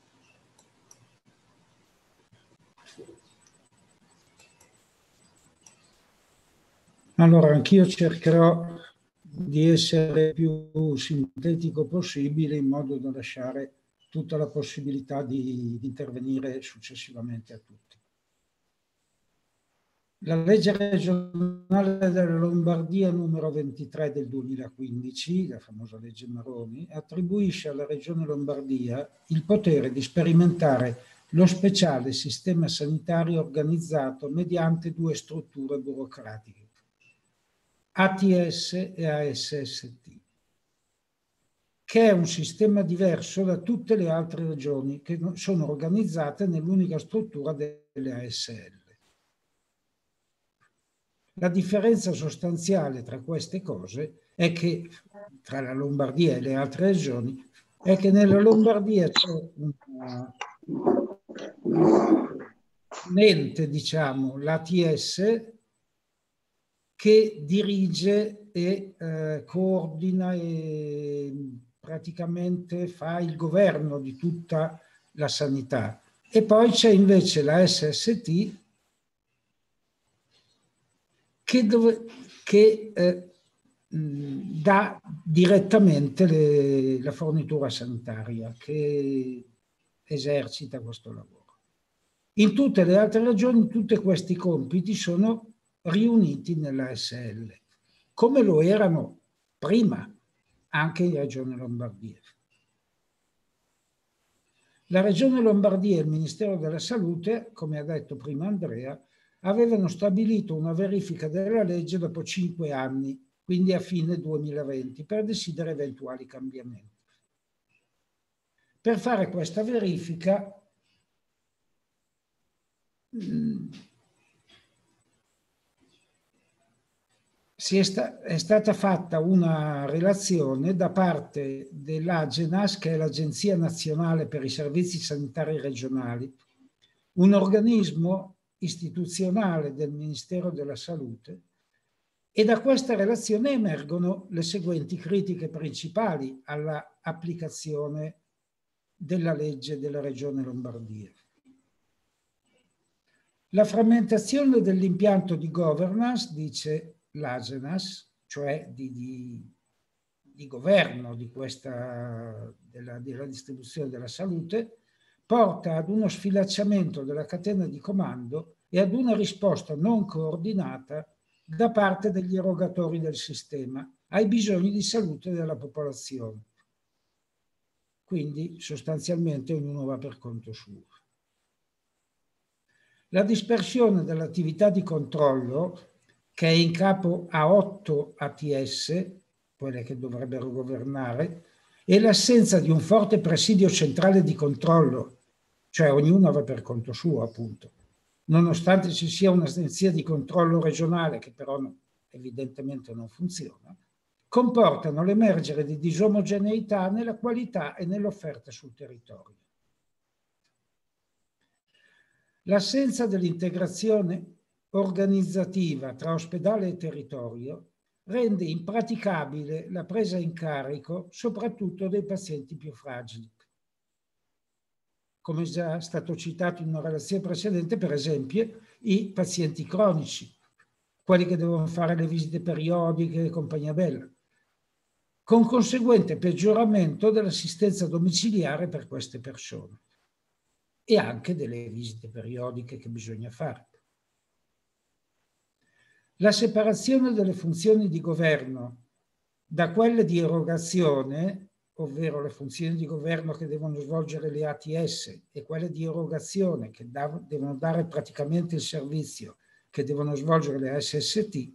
Allora, anch'io cercherò di essere più sintetico possibile in modo da lasciare tutta la possibilità di, di intervenire successivamente a tutti. La legge regionale della Lombardia numero ventitré del duemilaquindici, la famosa legge Maroni, attribuisce alla Regione Lombardia il potere di sperimentare lo speciale sistema sanitario organizzato mediante due strutture burocratiche, A T S e A S S T, che è un sistema diverso da tutte le altre regioni che sono organizzate nell'unica struttura delle A S L. La differenza sostanziale tra queste cose è che, tra la Lombardia e le altre regioni, è che nella Lombardia c'è una, un ente, diciamo, l'A T S, che dirige e eh, coordina e praticamente fa il governo di tutta la sanità. E poi c'è invece la S S T che, dove, che eh, mh, dà direttamente le, la fornitura sanitaria, che esercita questo lavoro. In tutte le altre regioni tutti questi compiti sono riuniti nella A S L, come lo erano prima anche in Regione Lombardia. La Regione Lombardia e il Ministero della Salute, come ha detto prima Andrea, avevano stabilito una verifica della legge dopo cinque anni, quindi a fine duemilaventi, per decidere eventuali cambiamenti. Per fare questa verifica mh, si è, sta, è stata fatta una relazione da parte dell'Agenas, che è l'Agenzia Nazionale per i Servizi Sanitari Regionali, un organismo istituzionale del Ministero della Salute, e da questa relazione emergono le seguenti critiche principali alla applicazione della legge della Regione Lombardia. La frammentazione dell'impianto di governance, dice l'Agenas, cioè di, di, di governo di questa, della, della distribuzione della salute, porta ad uno sfilacciamento della catena di comando e ad una risposta non coordinata da parte degli erogatori del sistema ai bisogni di salute della popolazione. Quindi sostanzialmente ognuno va per conto suo. La dispersione dell'attività di controllo, che è in capo a otto A T S, quelle che dovrebbero governare, e l'assenza di un forte presidio centrale di controllo, cioè ognuno va per conto suo, appunto, nonostante ci sia un'agenzia di controllo regionale che però no, evidentemente non funziona, comportano l'emergere di disomogeneità nella qualità e nell'offerta sul territorio. L'assenza dell'integrazione organizzativa tra ospedale e territorio rende impraticabile la presa in carico soprattutto dei pazienti più fragili. Come già è stato citato in una relazione precedente, per esempio, i pazienti cronici, quelli che devono fare le visite periodiche e compagnia bella, con conseguente peggioramento dell'assistenza domiciliare per queste persone e anche delle visite periodiche che bisogna fare. La separazione delle funzioni di governo da quelle di erogazione, ovvero le funzioni di governo che devono svolgere le A T S, e quelle di erogazione che da, devono dare praticamente il servizio che devono svolgere le A S S T,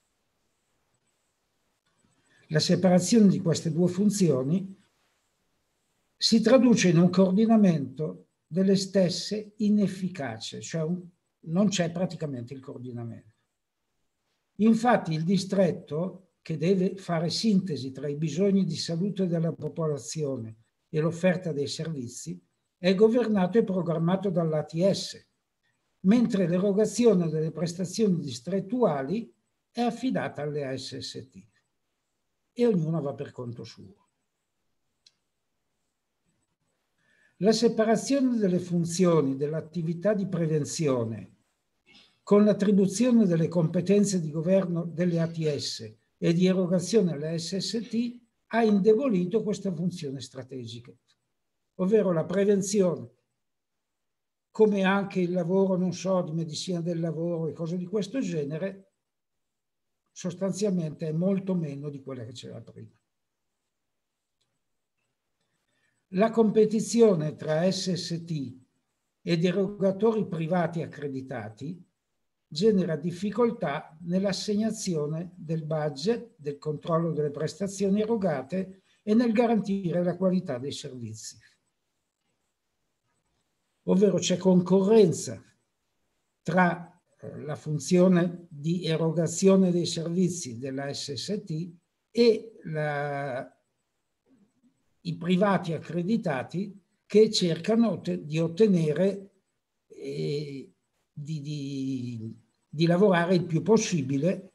la separazione di queste due funzioni si traduce in un coordinamento delle stesse inefficace, cioè un, non c'è praticamente il coordinamento. Infatti il distretto, che deve fare sintesi tra i bisogni di salute della popolazione e l'offerta dei servizi, è governato e programmato dall'A T S, mentre l'erogazione delle prestazioni distrettuali è affidata alle A S S T e ognuno va per conto suo. La separazione delle funzioni dell'attività di prevenzione con l'attribuzione delle competenze di governo delle A T S e di erogazione alle A S S T ha indebolito questa funzione strategica, ovvero la prevenzione, come anche il lavoro, non so, di medicina del lavoro e cose di questo genere, sostanzialmente è molto meno di quella che c'era prima. La competizione tra S S T ed erogatori privati accreditati genera difficoltà nell'assegnazione del budget, del controllo delle prestazioni erogate e nel garantire la qualità dei servizi. Ovvero c'è concorrenza tra la funzione di erogazione dei servizi della S S T e la, i privati accreditati che cercano di ottenere eh, di, di, di lavorare il più possibile,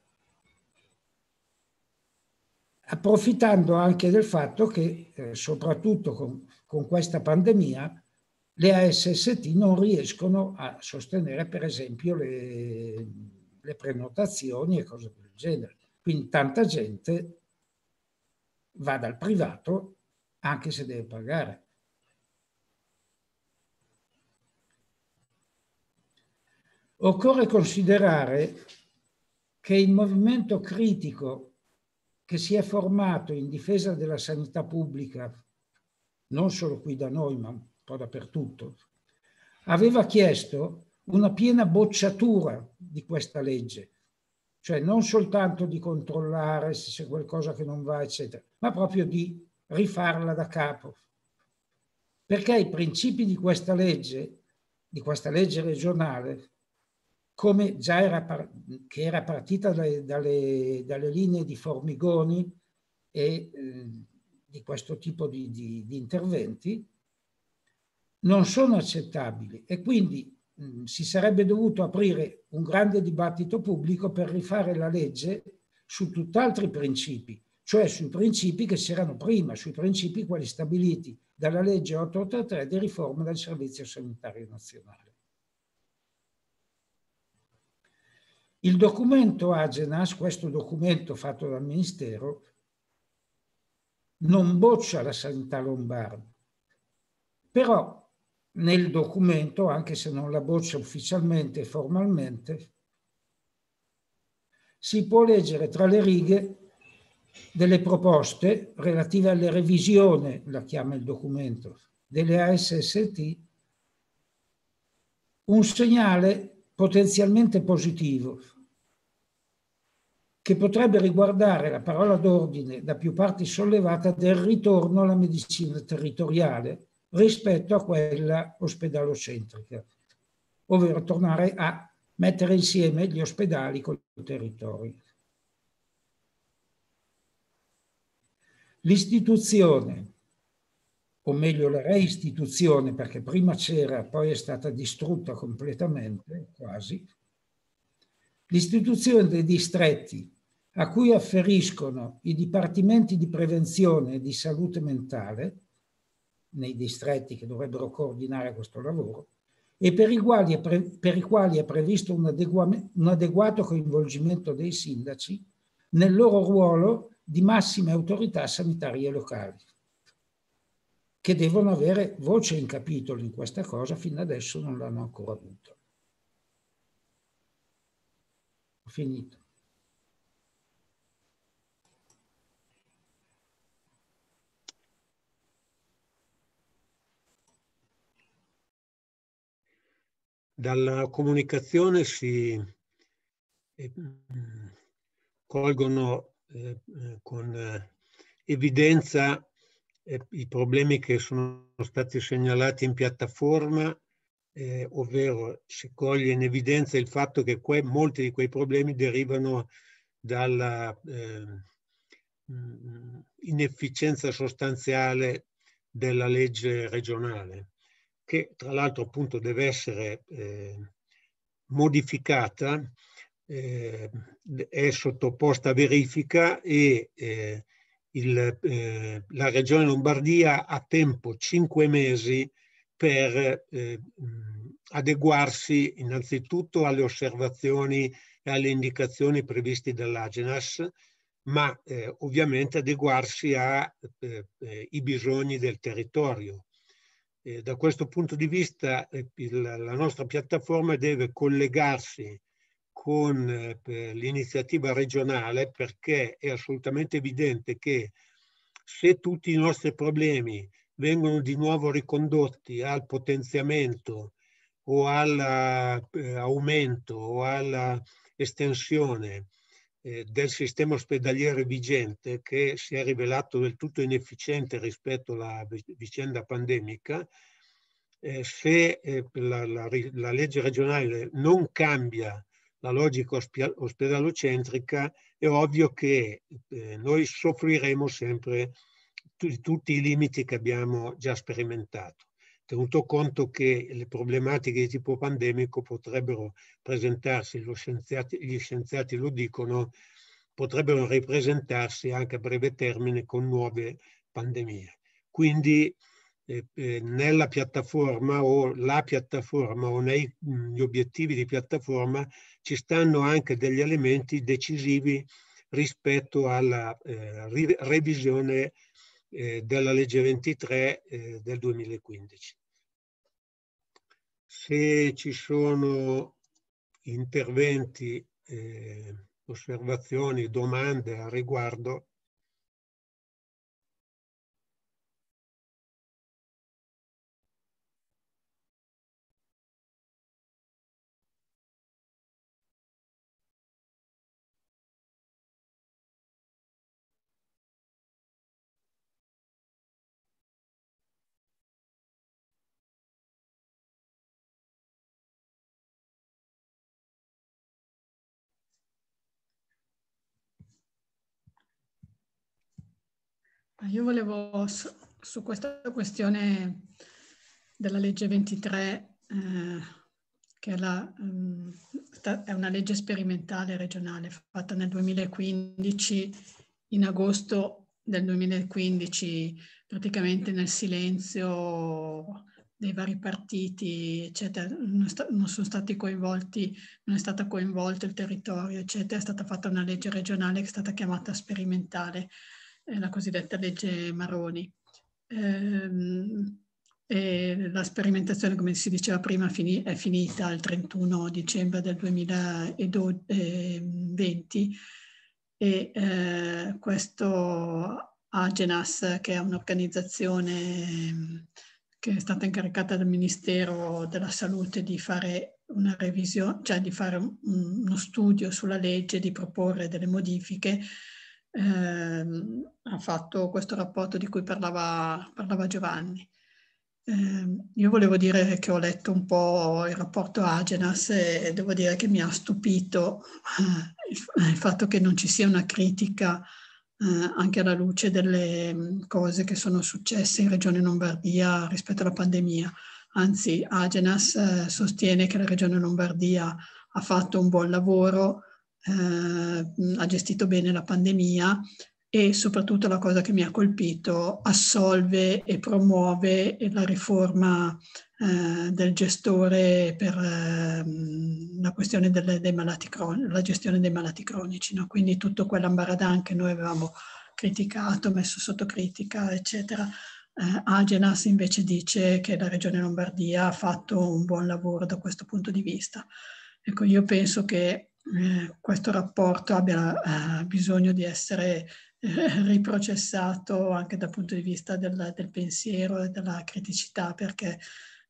approfittando anche del fatto che, eh, soprattutto con, con questa pandemia, le A S S T non riescono a sostenere, per esempio, le, le prenotazioni e cose del genere. Quindi tanta gente va dal privato anche se deve pagare. Occorre considerare che il movimento critico che si è formato in difesa della sanità pubblica, non solo qui da noi, ma un po' dappertutto, aveva chiesto una piena bocciatura di questa legge, cioè non soltanto di controllare se c'è qualcosa che non va, eccetera, ma proprio di rifarla da capo. Perché i principi di questa legge, di questa legge regionale, come già era, che era partita dalle, dalle, dalle linee di Formigoni e eh, di questo tipo di, di, di interventi, non sono accettabili e quindi mh, si sarebbe dovuto aprire un grande dibattito pubblico per rifare la legge su tutt'altri principi, cioè sui principi che c'erano prima, sui principi quelli stabiliti dalla legge ottocentoottantatré di riforma del Servizio Sanitario Nazionale. Il documento Agenas, questo documento fatto dal Ministero, non boccia la sanità lombarda, però nel documento, anche se non la boccia ufficialmente e formalmente, si può leggere tra le righe delle proposte relative alla revisione, la chiama il documento, delle A S S T, un segnale potenzialmente positivo che potrebbe riguardare la parola d'ordine da più parti sollevata del ritorno alla medicina territoriale rispetto a quella ospedalocentrica, ovvero tornare a mettere insieme gli ospedali con i territori. L'istituzione, o meglio la reistituzione, perché prima c'era, poi è stata distrutta completamente, quasi, l'istituzione dei distretti a cui afferiscono i dipartimenti di prevenzione e di salute mentale, nei distretti che dovrebbero coordinare questo lavoro, e per i quali è, pre, per i quali è previsto un, un adeguato coinvolgimento dei sindaci nel loro ruolo di massime autorità sanitarie locali, che devono avere voce in capitolo in questa cosa, fino adesso non l'hanno ancora avuto. Ho finito. dalla comunicazione si eh, colgono eh, con eh, evidenza eh, i problemi che sono stati segnalati in piattaforma, eh, ovvero si coglie in evidenza il fatto che que molti di quei problemi derivano dalla eh, inefficienza sostanziale della legge regionale, che tra l'altro appunto deve essere eh, modificata, eh, è sottoposta a verifica e eh, il, eh, la Regione Lombardia ha tempo cinque mesi per eh, adeguarsi innanzitutto alle osservazioni e alle indicazioni previste dall'Agenas, ma eh, ovviamente adeguarsi ai eh, bisogni del territorio. Eh, da questo punto di vista eh, il, la nostra piattaforma deve collegarsi con eh, l'iniziativa regionale, perché è assolutamente evidente che se tutti i nostri problemi vengono di nuovo ricondotti al potenziamento o all'aumento eh, o alla estensione eh, del sistema ospedaliero vigente, che si è rivelato del tutto inefficiente rispetto alla vicenda pandemica, eh, se eh, la, la, la legge regionale non cambia la logica ospedalocentrica, è ovvio che eh, noi soffriremo sempre di tutti i limiti che abbiamo già sperimentato, tenuto conto che le problematiche di tipo pandemico potrebbero presentarsi, gli scienziati, gli scienziati lo dicono, potrebbero ripresentarsi anche a breve termine con nuove pandemie. Quindi eh, eh, nella piattaforma o la piattaforma o negli obiettivi di piattaforma ci stanno anche degli elementi decisivi rispetto alla eh, ri revisione eh, della legge ventitré eh, del duemilaquindici. Se ci sono interventi, eh, osservazioni, domande a riguardo. Io volevo, su, su questa questione della legge ventitré, eh, che è, la, um, è una legge sperimentale regionale fatta nel duemilaquindici, in agosto del duemilaquindici, praticamente nel silenzio dei vari partiti, eccetera, non, sta, non sono stati coinvolti, non è stato coinvolto il territorio, eccetera, è stata fatta una legge regionale che è stata chiamata sperimentale, la cosiddetta legge Maroni. Ehm, e la sperimentazione, come si diceva prima, fini, è finita il trentuno dicembre del duemilaventi e eh, questo Agenas, che è un'organizzazione che è stata incaricata dal Ministero della Salute di fare una revisione, cioè di fare un, uno studio sulla legge, di proporre delle modifiche, Eh, ha fatto questo rapporto di cui parlava, parlava Giovanni. Eh, io volevo dire che ho letto un po' il rapporto Agenas e devo dire che mi ha stupito eh, il, il fatto che non ci sia una critica eh, anche alla luce delle cose che sono successe in Regione Lombardia rispetto alla pandemia. Anzi, Agenas eh, sostiene che la Regione Lombardia ha fatto un buon lavoro, Eh, ha gestito bene la pandemia e soprattutto la cosa che mi ha colpito, assolve e promuove la riforma eh, del gestore per eh, la questione delle, dei malati cronici, la gestione dei malati cronici, no? Quindi tutto quell'ambaradan che noi avevamo criticato, messo sotto critica, eccetera. Eh, Agenas invece dice che la Regione Lombardia ha fatto un buon lavoro da questo punto di vista. Ecco, io penso che Eh, questo rapporto abbia eh, bisogno di essere eh, riprocessato anche dal punto di vista del, del pensiero e della criticità, perché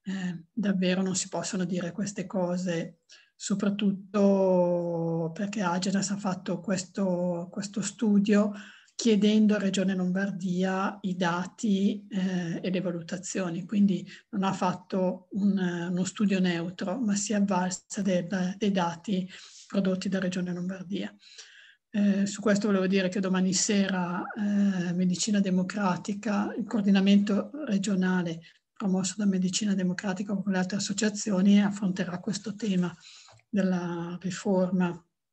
eh, davvero non si possono dire queste cose, soprattutto perché Agenas ha fatto questo, questo studio chiedendo a Regione Lombardia i dati eh, e le valutazioni, quindi non ha fatto un, uno studio neutro, ma si è avvalsa del, dei dati prodotti da Regione Lombardia. Eh, su questo volevo dire che domani sera eh, Medicina Democratica, il coordinamento regionale promosso da Medicina Democratica con le altre associazioni, affronterà questo tema della riforma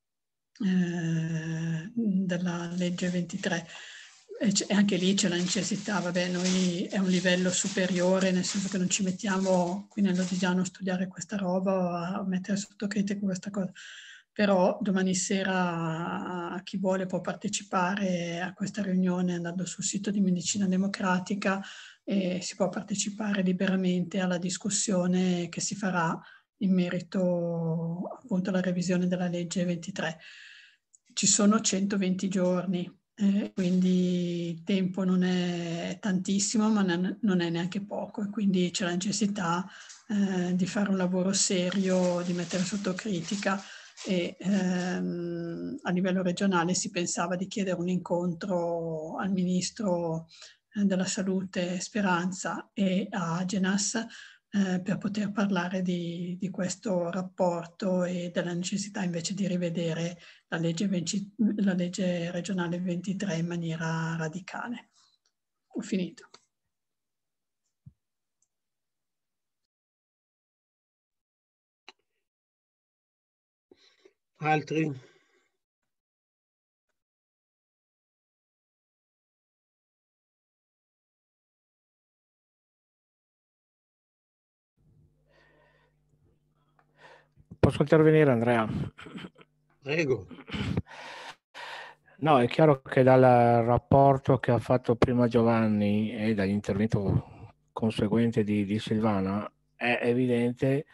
eh, della legge ventitré. E, e anche lì c'è la necessità, vabbè, noi è un livello superiore, nel senso che non ci mettiamo qui nell'Odigiano a studiare questa roba o a mettere sotto critico questa cosa, però domani sera chi vuole può partecipare a questa riunione andando sul sito di Medicina Democratica e si può partecipare liberamente alla discussione che si farà in merito appunto alla revisione della legge ventitré. Ci sono centoventi giorni, eh, quindi il tempo non è tantissimo, ma non è neanche poco, e quindi c'è la necessità eh, di fare un lavoro serio, di mettere sotto critica, e ehm, a livello regionale si pensava di chiedere un incontro al Ministro della Salute Speranza e a Agenas eh, per poter parlare di, di questo rapporto e della necessità invece di rivedere la legge, venti, la legge regionale ventitré in maniera radicale. Ho finito. Altri? Posso intervenire, Andrea? Prego. No, è chiaro che dal rapporto che ha fatto prima Giovanni e dall'intervento conseguente di, di Silvana è evidente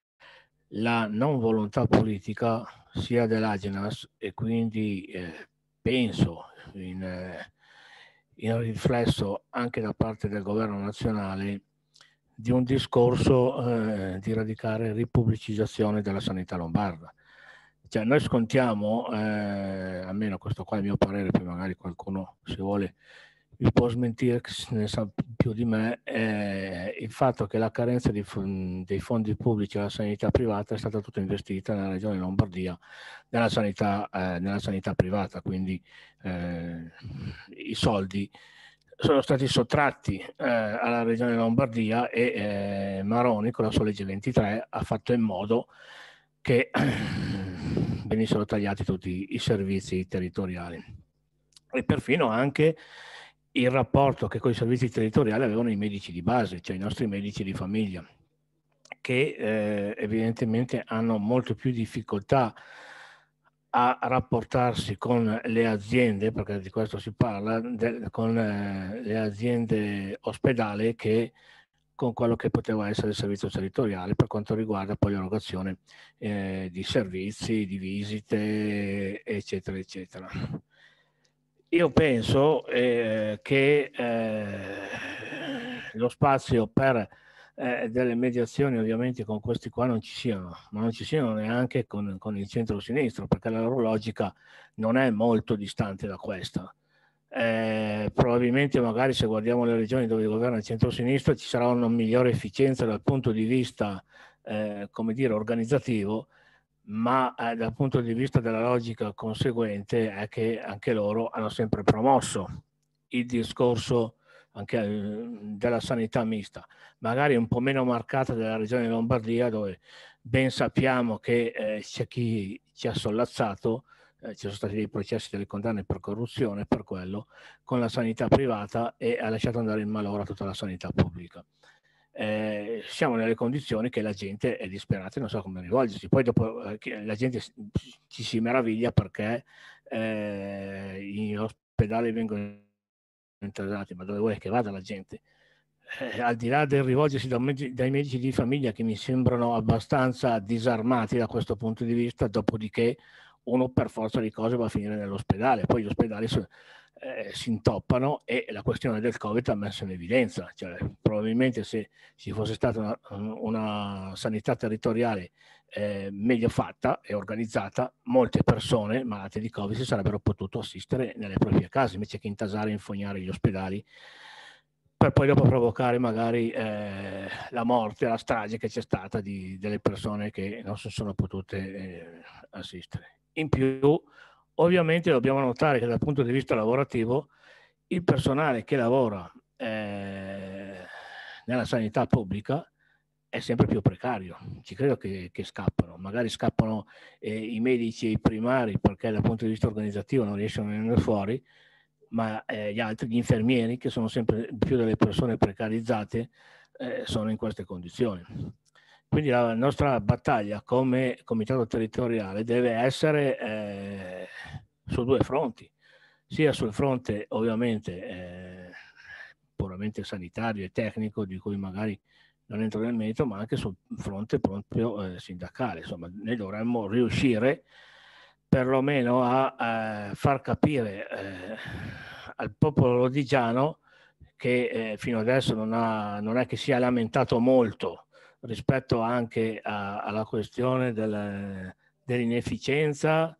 la non volontà politica sia dell'Agenas e quindi eh, penso in, eh, in riflesso anche da parte del governo nazionale di un discorso eh, di radicale ripubblicizzazione della sanità lombarda. Cioè noi scontiamo, eh, almeno questo qua è il mio parere, poi magari qualcuno se vuole mi può smentire, che ne sa più di me, eh, il fatto che la carenza di, dei fondi pubblici alla sanità privata è stata tutta investita nella regione Lombardia nella sanità, eh, nella sanità privata, quindi eh, i soldi sono stati sottratti eh, alla regione Lombardia e eh, Maroni con la sua legge ventitré ha fatto in modo che venissero tagliati tutti i servizi territoriali e perfino anche il rapporto che con i servizi territoriali avevano i medici di base, cioè i nostri medici di famiglia, che eh, evidentemente hanno molto più difficoltà a rapportarsi con le aziende, perché di questo si parla, de, con eh, le aziende ospedali che con quello che poteva essere il servizio territoriale per quanto riguarda poi l'erogazione eh, di servizi, di visite, eccetera, eccetera. Io penso eh, che eh, lo spazio per eh, delle mediazioni ovviamente con questi qua non ci siano, ma non ci siano neanche con, con il centro-sinistro, perché la loro logica non è molto distante da questa. Eh, probabilmente magari se guardiamo le regioni dove governa il centro-sinistra ci sarà una migliore efficienza dal punto di vista eh, come dire organizzativo, ma eh, dal punto di vista della logica conseguente è che anche loro hanno sempre promosso il discorso anche eh, della sanità mista, magari un po' meno marcata della regione Lombardia, dove ben sappiamo che eh, c'è chi ci ha sollazzato, eh, ci sono stati dei processi, delle condanne per corruzione per quello, con la sanità privata e ha lasciato andare in malora tutta la sanità pubblica. Eh, siamo nelle condizioni che la gente è disperata e non sa come rivolgersi. Poi dopo eh, la gente ci si meraviglia perché eh, gli ospedali vengono interessati, ma dove vuoi che vada la gente? Eh, al di là del rivolgersi da, dai medici di famiglia, che mi sembrano abbastanza disarmati da questo punto di vista, dopodiché uno per forza di cose va a finire nell'ospedale. Poi gli ospedali eh, si intoppano, e la questione del Covid ha messo in evidenza. Cioè, probabilmente se ci fosse stata una, una sanità territoriale eh, meglio fatta e organizzata, molte persone malate di Covid si sarebbero potuto assistere nelle proprie case, invece che intasare e infognare gli ospedali, per poi dopo provocare magari eh, la morte, la strage che c'è stata di, delle persone che non si sono potute eh, assistere. In più, ovviamente dobbiamo notare che dal punto di vista lavorativo il personale che lavora eh, nella sanità pubblica è sempre più precario. Ci credo che, che scappano, magari scappano eh, i medici e i primari perché dal punto di vista organizzativo non riescono a venire fuori, ma eh, gli altri, gli infermieri, che sono sempre più delle persone precarizzate, eh, sono in queste condizioni. Quindi la nostra battaglia come comitato territoriale deve essere eh, su due fronti, sia sul fronte ovviamente eh, puramente sanitario e tecnico, di cui magari non entro nel merito, ma anche sul fronte proprio eh, sindacale. Insomma, noi dovremmo riuscire perlomeno a eh, far capire eh, al popolo lodigiano che eh, fino adesso non, ha, non è che si è lamentato molto rispetto anche a, alla questione del, dell'inefficienza,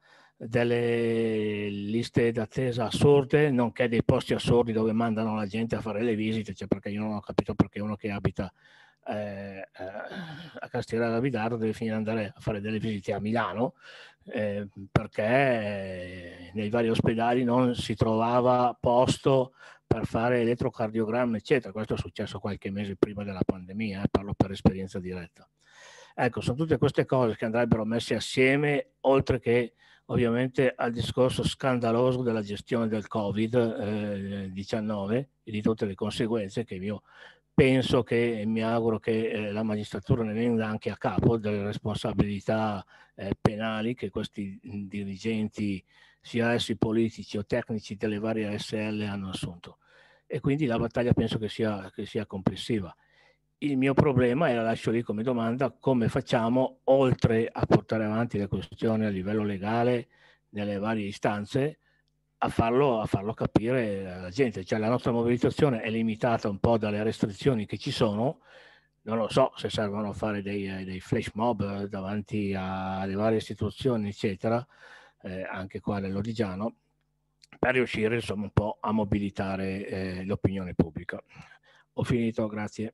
delle liste d'attesa assurde, nonché dei posti assurdi dove mandano la gente a fare le visite, cioè perché io non ho capito perché uno che abita eh, a Castiglione Vidardo deve finire ad andare a fare delle visite a Milano eh, perché eh, nei vari ospedali non si trovava posto per fare elettrocardiogramma, eccetera. Questo è successo qualche mese prima della pandemia, eh, parlo per esperienza diretta. Ecco, sono tutte queste cose che andrebbero messe assieme, oltre che ovviamente al discorso scandaloso della gestione del Covid diciannove eh, e di tutte le conseguenze che io penso che, mi auguro che eh, la magistratura ne venga anche a capo delle responsabilità eh, penali che questi dirigenti, sia essi politici o tecnici delle varie A S L, hanno assunto. E quindi la battaglia penso che sia, che sia complessiva. Il mio problema, e la lascio lì come domanda, come facciamo, oltre a portare avanti le questioni a livello legale nelle varie istanze, a farlo, a farlo capire alla gente. Cioè, la nostra mobilitazione è limitata un po' dalle restrizioni che ci sono. Non lo so se servono a fare dei, dei flash mob davanti alle varie istituzioni, eccetera, eh, anche qua nell'Odigiano, per riuscire insomma un po' a mobilitare eh, l'opinione pubblica. Ho finito, grazie.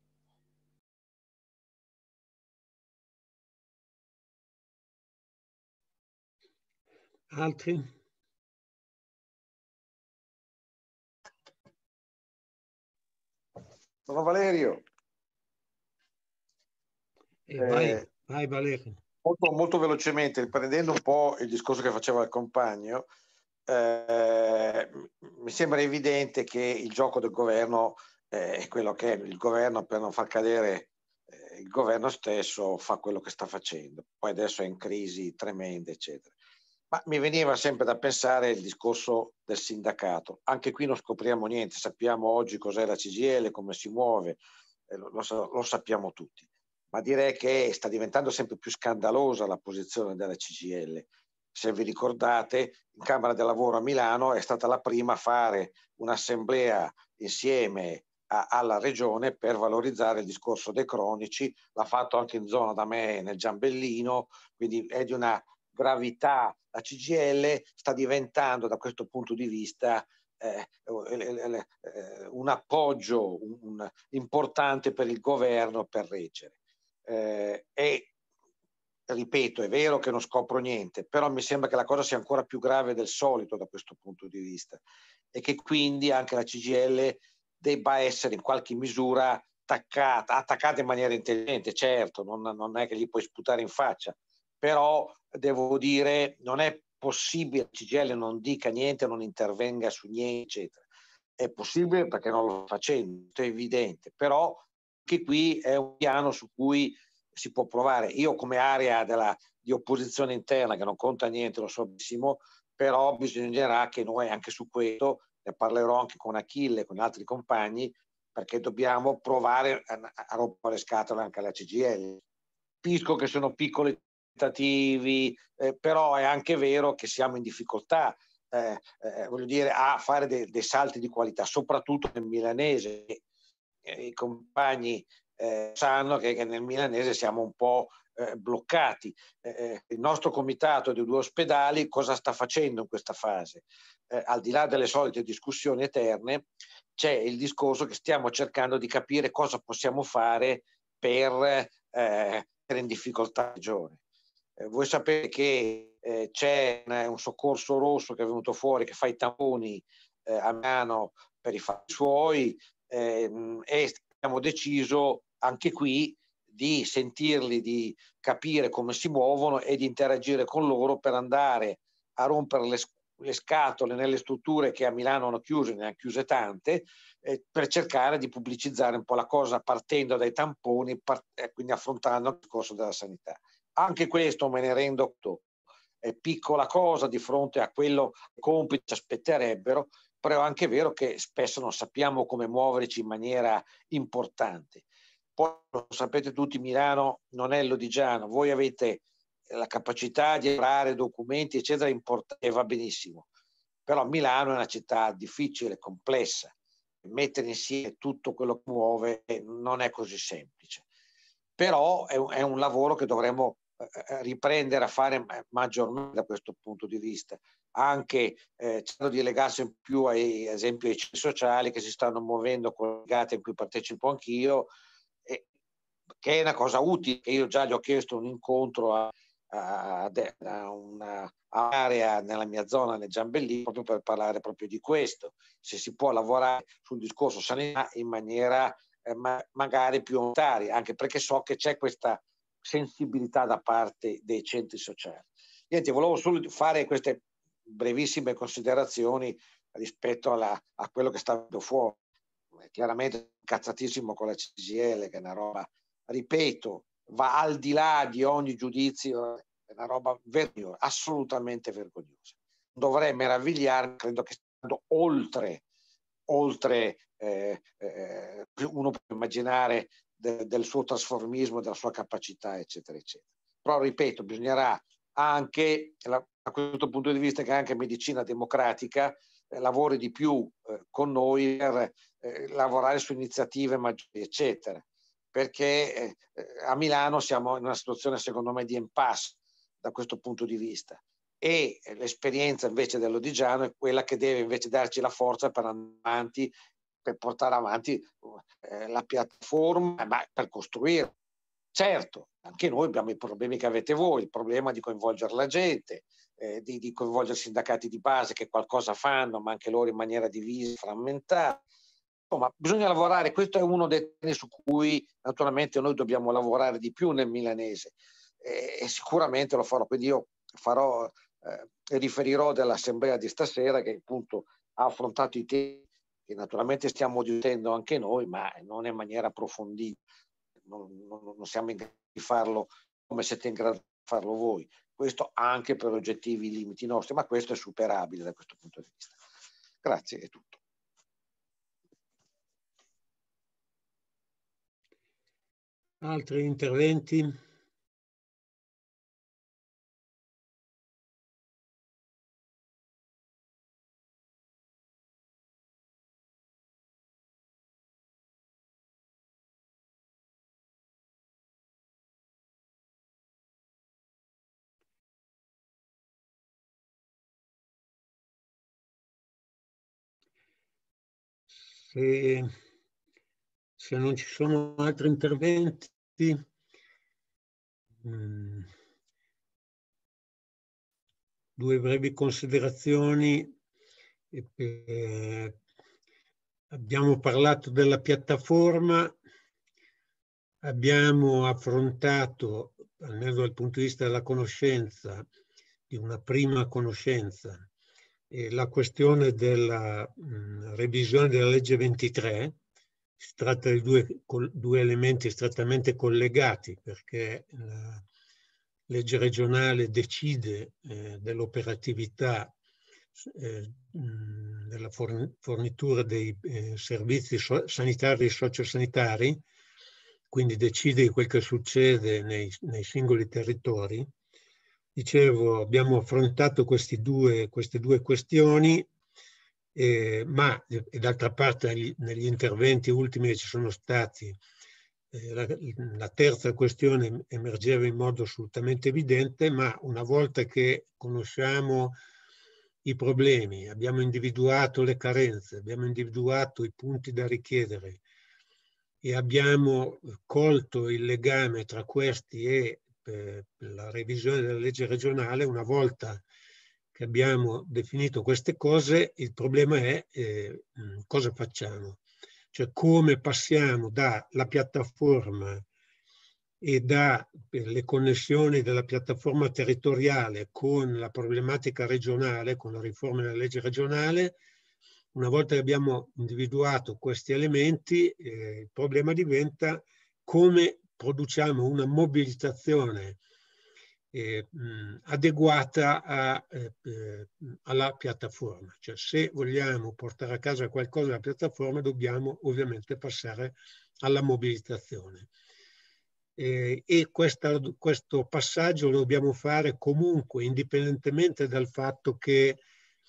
Altri? Sono Valerio. Eh, vai, eh, vai Valerio. Molto, molto velocemente, riprendendo un po' il discorso che faceva il compagno, eh, mi sembra evidente che il gioco del governo eh, è quello che è. Il governo, per non far cadere eh, il governo stesso, fa quello che sta facendo. Poi adesso è in crisi tremenda, eccetera. Ma mi veniva sempre da pensare il discorso del sindacato. Anche qui non scopriamo niente, sappiamo oggi cos'è la C G I L, come si muove, eh, lo, lo, lo sappiamo tutti. Ma direi che sta diventando sempre più scandalosa la posizione della C G I L. Se vi ricordate, in Camera del Lavoro a Milano è stata la prima a fare un'assemblea insieme a, alla Regione per valorizzare il discorso dei cronici. L'ha fatto anche in zona da me, nel Giambellino, quindi è di una gravità. La C G I L sta diventando da questo punto di vista eh, un appoggio un, un, importante per il governo per reggere. Eh, e ripeto, è vero che non scopro niente, però mi sembra che la cosa sia ancora più grave del solito da questo punto di vista e che quindi anche la C G I L debba essere in qualche misura attaccata, attaccata in maniera intelligente, certo, non, non è che gli puoi sputare in faccia, però devo dire non è possibile che la C G I L non dica niente, non intervenga su niente, eccetera. È possibile perché non lo sta facendo, è evidente, però che qui è un piano su cui si può provare. Io come area della, di opposizione interna, che non conta niente, lo so benissimo, però bisognerà che noi anche su questo, ne parlerò anche con Achille, con altri compagni, perché dobbiamo provare a, a rompere le scatole anche alla C G I L. Capisco che sono piccoli tentativi, eh, però è anche vero che siamo in difficoltà. eh, eh, voglio dire, a fare dei, dei salti di qualità, soprattutto nel milanese. Eh, I compagni eh, sanno che, che nel milanese siamo un po' eh, bloccati. Eh, il nostro comitato dei due ospedali cosa sta facendo in questa fase? Eh, al di là delle solite discussioni eterne, c'è il discorso che stiamo cercando di capire cosa possiamo fare per eh, essere in difficoltà maggiore. Eh, voi sapete che eh, c'è un soccorso rosso che è venuto fuori, che fa i tamponi eh, a mano per i fatti suoi, eh, e abbiamo deciso anche qui di sentirli, di capire come si muovono e di interagire con loro per andare a rompere le, le scatole nelle strutture che a Milano hanno chiuse, ne hanno chiuse tante, eh, per cercare di pubblicizzare un po' la cosa partendo dai tamponi, part- eh, quindi affrontando il discorso della sanità. Anche questo me ne rendo conto, è piccola cosa di fronte a quello che i compiti ci aspetterebbero, però è anche vero che spesso non sappiamo come muoverci in maniera importante. Poi lo sapete tutti, Milano non è Lodigiano, voi avete la capacità di elaborare documenti eccetera, importante, va benissimo, però Milano è una città difficile, complessa, mettere insieme tutto quello che muove non è così semplice, però è un, è un lavoro che dovremmo riprendere a fare maggiormente da questo punto di vista, anche eh, cercando di legarsi in più ai, ad esempio ai centri sociali che si stanno muovendo, collegati in cui partecipo anch'io, eh, che è una cosa utile, che io già gli ho chiesto un incontro a, a, a una area nella mia zona, nel Giambellino, proprio per parlare proprio di questo, se si può lavorare sul discorso sanità in maniera eh, ma, magari più unitaria, anche perché so che c'è questa sensibilità da parte dei centri sociali. Niente, volevo solo fare queste brevissime considerazioni rispetto alla, a quello che sta venendo fuori. Chiaramente incazzatissimo con la C G I L, che è una roba, ripeto, va al di là di ogni giudizio, è una roba vergognosa, assolutamente vergognosa. Dovrei meravigliarmi, credo che sia oltre, oltre eh, eh, uno può immaginare de, del suo trasformismo, della sua capacità, eccetera, eccetera. Però, ripeto, bisognerà anche, da questo punto di vista, che anche medicina democratica eh, lavori di più eh, con noi per eh, lavorare su iniziative maggiori, eccetera. Perché eh, a Milano siamo in una situazione, secondo me, di impasse da questo punto di vista. E l'esperienza invece dell'Odigiano è quella che deve invece darci la forza per andare avanti, per portare avanti eh, la piattaforma, ma per costruire. Certo, anche noi abbiamo i problemi che avete voi, il problema di coinvolgere la gente, eh, di, di coinvolgere sindacati di base che qualcosa fanno, ma anche loro in maniera divisa, frammentata. Insomma, bisogna lavorare, questo è uno dei temi su cui naturalmente noi dobbiamo lavorare di più nel milanese e, e sicuramente lo farò, quindi io farò, eh, riferirò dell'assemblea di stasera che appunto ha affrontato i temi che naturalmente stiamo discutendo anche noi, ma non in maniera approfondita. Non, non, non siamo in grado di farlo come siete in grado di farlo voi. Questo anche per oggettivi limiti nostri, ma questo è superabile da questo punto di vista. Grazie, è tutto. Altri interventi? Se, se non ci sono altri interventi, mh, due brevi considerazioni. Eh, abbiamo parlato della piattaforma, abbiamo affrontato, almeno dal punto di vista della conoscenza, di una prima conoscenza, eh, la questione della mh, revisione della legge ventitré. Si tratta di due, due elementi strettamente collegati, perché la legge regionale decide eh, dell'operatività eh, della fornitura dei eh, servizi so sanitari e sociosanitari, quindi decide di quel che succede nei, nei singoli territori. dicevo, abbiamo affrontato questi due, queste due questioni, eh, ma e d'altra parte negli, negli interventi ultimi che ci sono stati, eh, la, la terza questione emergeva in modo assolutamente evidente, ma una volta che conosciamo i problemi, abbiamo individuato le carenze, abbiamo individuato i punti da richiedere e abbiamo colto il legame tra questi e eh, la revisione della legge regionale, una volta che abbiamo definito queste cose, il problema è eh, cosa facciamo, cioè come passiamo dalla piattaforma e dalle connessioni della piattaforma territoriale con la problematica regionale, con la riforma della legge regionale. Una volta che abbiamo individuato questi elementi, eh, il problema diventa come produciamo una mobilitazione eh, mh, adeguata a, eh, alla piattaforma. Cioè, se vogliamo portare a casa qualcosa dalla piattaforma, dobbiamo ovviamente passare alla mobilitazione. Eh, e questa, questo passaggio lo dobbiamo fare comunque, indipendentemente dal fatto che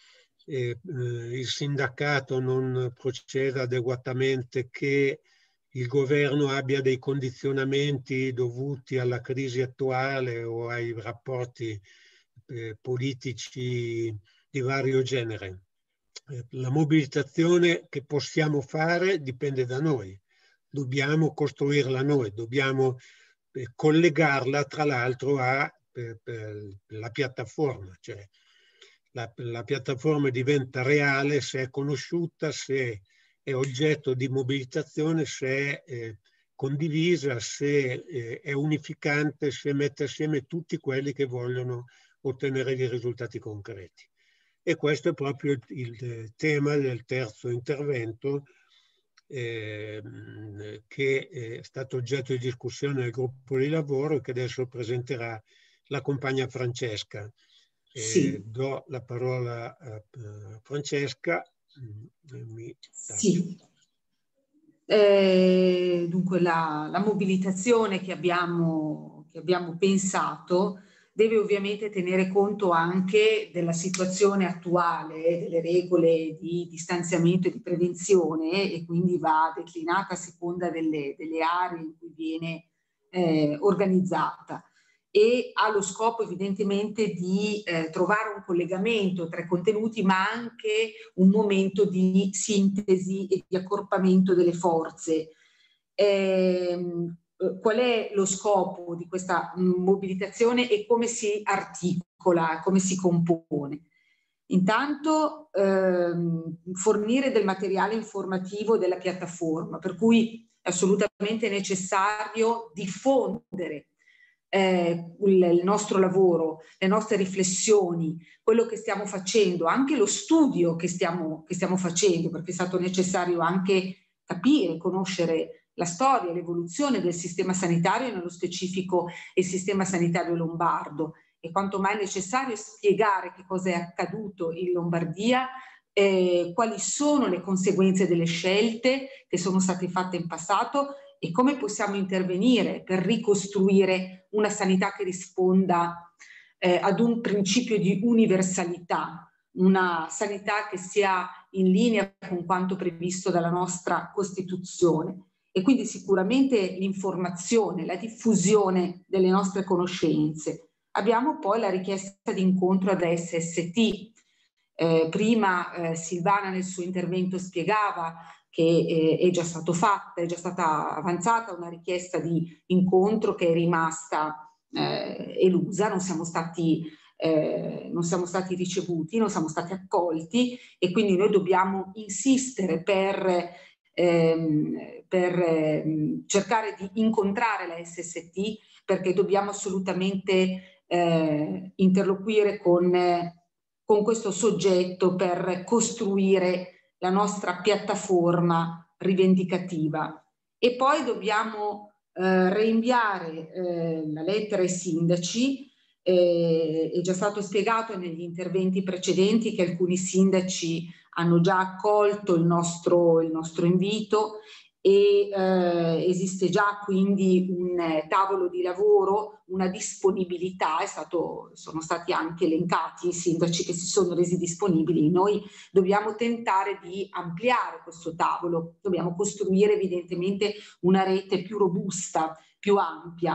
eh, il sindacato non proceda adeguatamente, che il governo abbia dei condizionamenti dovuti alla crisi attuale o ai rapporti eh, politici di vario genere. Eh, la mobilitazione che possiamo fare dipende da noi. Dobbiamo costruirla noi, dobbiamo eh, collegarla tra l'altro alla piattaforma, cioè la, la piattaforma diventa reale se è conosciuta, se è oggetto di mobilitazione, se è eh, condivisa, se eh, è unificante, se mette assieme tutti quelli che vogliono ottenere dei risultati concreti. E questo è proprio il, il tema del terzo intervento, Eh, che è stato oggetto di discussione del gruppo di lavoro e che adesso presenterà la compagna Francesca. Eh, sì. Do la parola a, a Francesca. Mi... Sì. Eh, dunque la, la mobilitazione che abbiamo, che abbiamo pensato deve ovviamente tenere conto anche della situazione attuale, delle regole di distanziamento e di prevenzione, e quindi va declinata a seconda delle, delle aree in cui viene eh, organizzata, e ha lo scopo evidentemente di eh, trovare un collegamento tra i contenuti, ma anche un momento di sintesi e di accorpamento delle forze. Eh, Qual è lo scopo di questa mobilitazione e come si articola, come si compone? Intanto ehm, fornire del materiale informativo della piattaforma, per cui è assolutamente necessario diffondere eh, il, il nostro lavoro, le nostre riflessioni, quello che stiamo facendo, anche lo studio che stiamo, che stiamo facendo, perché è stato necessario anche capire, conoscere la storia, l'evoluzione del sistema sanitario, nello specifico il sistema sanitario lombardo. È quanto mai necessario spiegare che cosa è accaduto in Lombardia, eh, quali sono le conseguenze delle scelte che sono state fatte in passato e come possiamo intervenire per ricostruire una sanità che risponda eh, ad un principio di universalità, una sanità che sia in linea con quanto previsto dalla nostra Costituzione. E quindi sicuramente l'informazione, la diffusione delle nostre conoscenze. Abbiamo poi la richiesta di incontro ad A S S T. Eh, prima eh, Silvana nel suo intervento spiegava che eh, è già stato fatta, è già stata avanzata una richiesta di incontro che è rimasta eh, elusa, non siamo stati, eh, non siamo stati ricevuti, non siamo stati accolti, e quindi noi dobbiamo insistere per Ehm, per ehm, cercare di incontrare la S S T, perché dobbiamo assolutamente eh, interloquire con, eh, con questo soggetto per costruire la nostra piattaforma rivendicativa. E poi dobbiamo eh, reinviare eh, la lettera ai sindaci. Eh, è già stato spiegato negli interventi precedenti che alcuni sindaci hanno già accolto il nostro, il nostro invito, e eh, esiste già quindi un eh, tavolo di lavoro, una disponibilità, è stato, sono stati anche elencati i sindaci che si sono resi disponibili. Noi dobbiamo tentare di ampliare questo tavolo, dobbiamo costruire evidentemente una rete più robusta, più ampia.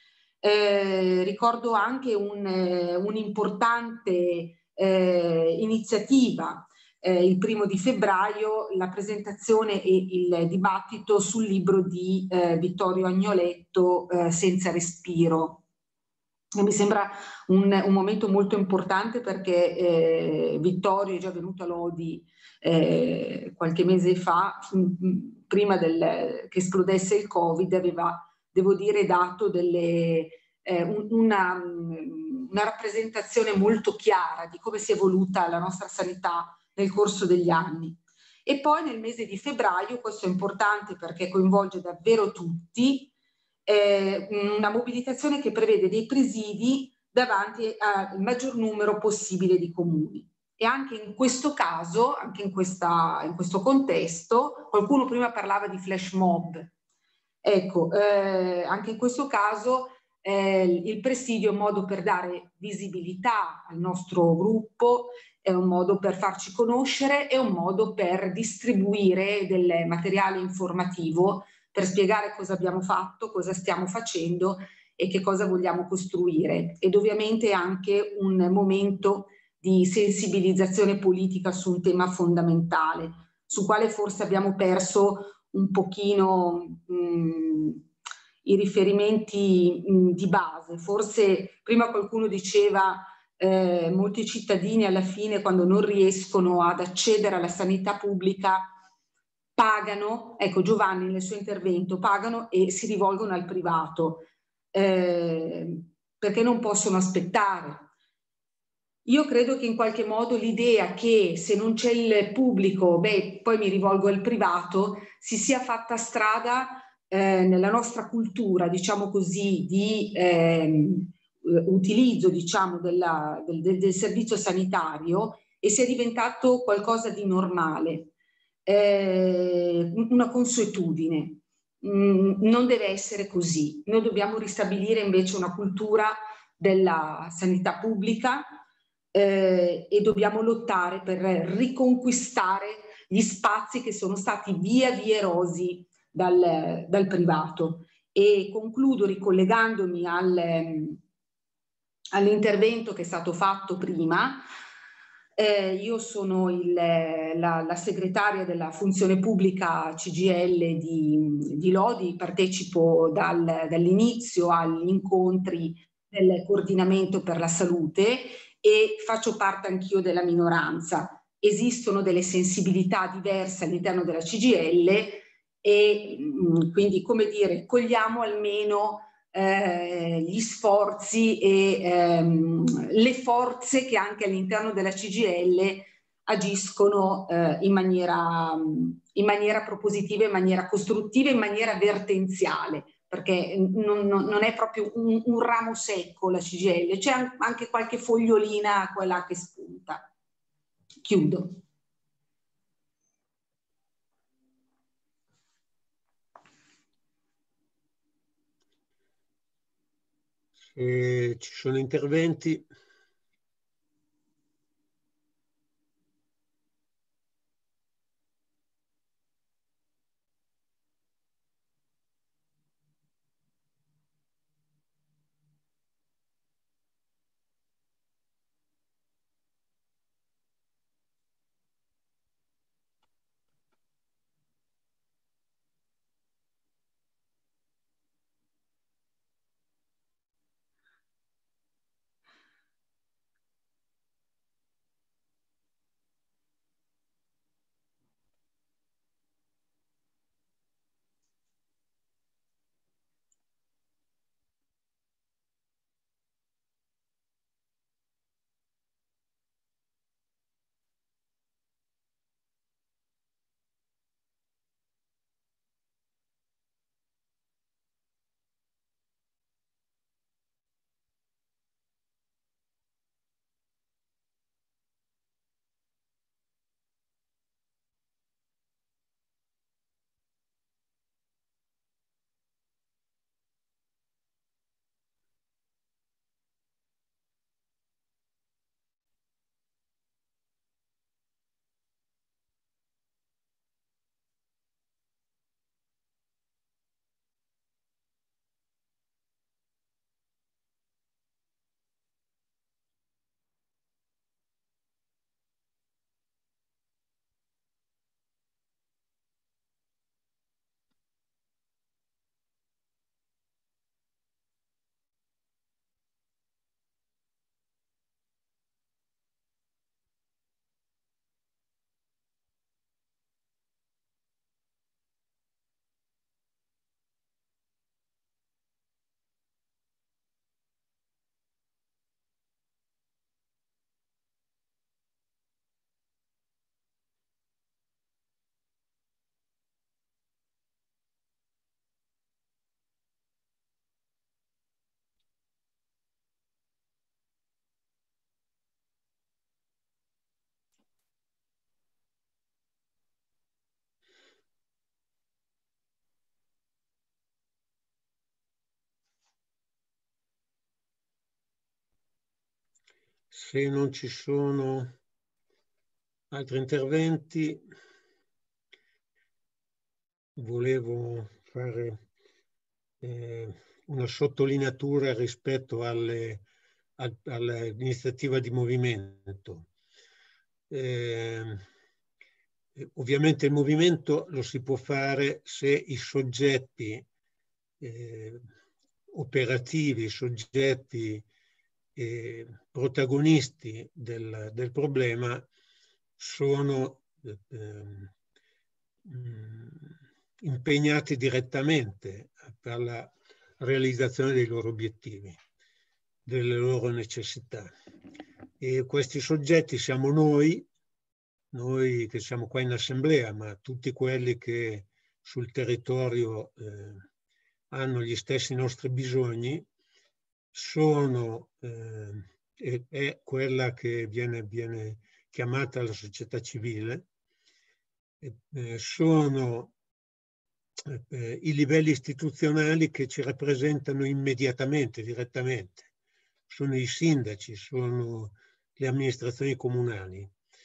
Eh, ricordo anche un, eh, un'importante eh, iniziativa, eh, il primo di febbraio, la presentazione e il dibattito sul libro di eh, Vittorio Agnoletto, eh, Senza respiro. E mi sembra un, un momento molto importante perché eh, Vittorio è già venuto a Lodi eh, qualche mese fa, mh, prima del, che esplodesse il Covid, aveva, devo dire, dato delle, eh, un, una, una rappresentazione molto chiara di come si è evoluta la nostra sanità nel corso degli anni. E poi nel mese di febbraio, questo è importante perché coinvolge davvero tutti, eh, una mobilitazione che prevede dei presidi davanti al maggior numero possibile di comuni. E anche in questo caso, anche in, questa, in questo contesto, qualcuno prima parlava di flash mob. Ecco, eh, anche in questo caso eh, il presidio è un modo per dare visibilità al nostro gruppo, è un modo per farci conoscere, è un modo per distribuire del materiale informativo, per spiegare cosa abbiamo fatto, cosa stiamo facendo e che cosa vogliamo costruire. Ed ovviamente anche un momento di sensibilizzazione politica su un tema fondamentale, su quale forse abbiamo perso un pochino mh, i riferimenti mh, di base. Forse prima qualcuno diceva eh, molti cittadini alla fine, quando non riescono ad accedere alla sanità pubblica, pagano, ecco Giovanni nel suo intervento, pagano e si rivolgono al privato eh, perché non possono aspettare. Io credo che in qualche modo l'idea che se non c'è il pubblico, beh, poi mi rivolgo al privato, si sia fatta strada eh, nella nostra cultura, diciamo così, di eh, utilizzo, diciamo, della, del, del, del servizio sanitario e sia diventato qualcosa di normale, eh, una consuetudine. Mm, non deve essere così. Noi dobbiamo ristabilire invece una cultura della sanità pubblica, Eh, e dobbiamo lottare per riconquistare gli spazi che sono stati via via erosi dal, dal privato. E concludo ricollegandomi al, all'intervento che è stato fatto prima. Eh, io sono il, la, la segretaria della funzione pubblica C G I L di, di Lodi, partecipo dal, dall'inizio agli incontri del coordinamento per la salute e faccio parte anch'io della minoranza. Esistono delle sensibilità diverse all'interno della C G I L e mh, quindi, come dire, cogliamo almeno eh, gli sforzi e ehm, le forze che anche all'interno della C G I L agiscono eh, in maniera, in maniera propositiva, in maniera costruttiva, in maniera vertenziale, perché non, non, non è proprio un, un ramo secco la C G I L, c'è anche qualche fogliolina quella che spunta. Chiudo. Se ci sono interventi. se non ci sono altri interventi, volevo fare eh, una sottolineatura rispetto alle, al, all'iniziativa di movimento. Eh, ovviamente il movimento lo si può fare se i soggetti eh, operativi, i soggetti eh, protagonisti del, del problema sono eh, impegnati direttamente per la realizzazione dei loro obiettivi, delle loro necessità. E questi soggetti siamo noi, noi che siamo qua in assemblea, ma tutti quelli che sul territorio eh, hanno gli stessi nostri bisogni, sono, eh, è quella che viene, viene chiamata la società civile, eh, sono eh, i livelli istituzionali che ci rappresentano immediatamente, direttamente. Sono i sindaci, sono le amministrazioni comunali.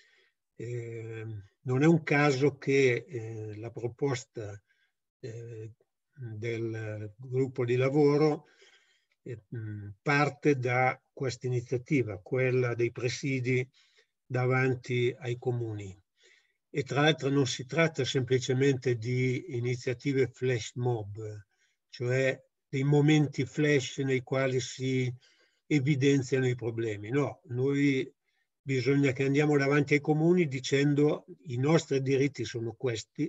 Eh, non è un caso che eh, la proposta eh, del gruppo di lavoro eh, parte da questa iniziativa, quella dei presidi davanti ai comuni. E tra l'altro non si tratta semplicemente di iniziative flash mob, cioè dei momenti flash nei quali si evidenziano i problemi. No, noi bisogna che andiamo davanti ai comuni dicendo i nostri diritti sono questi,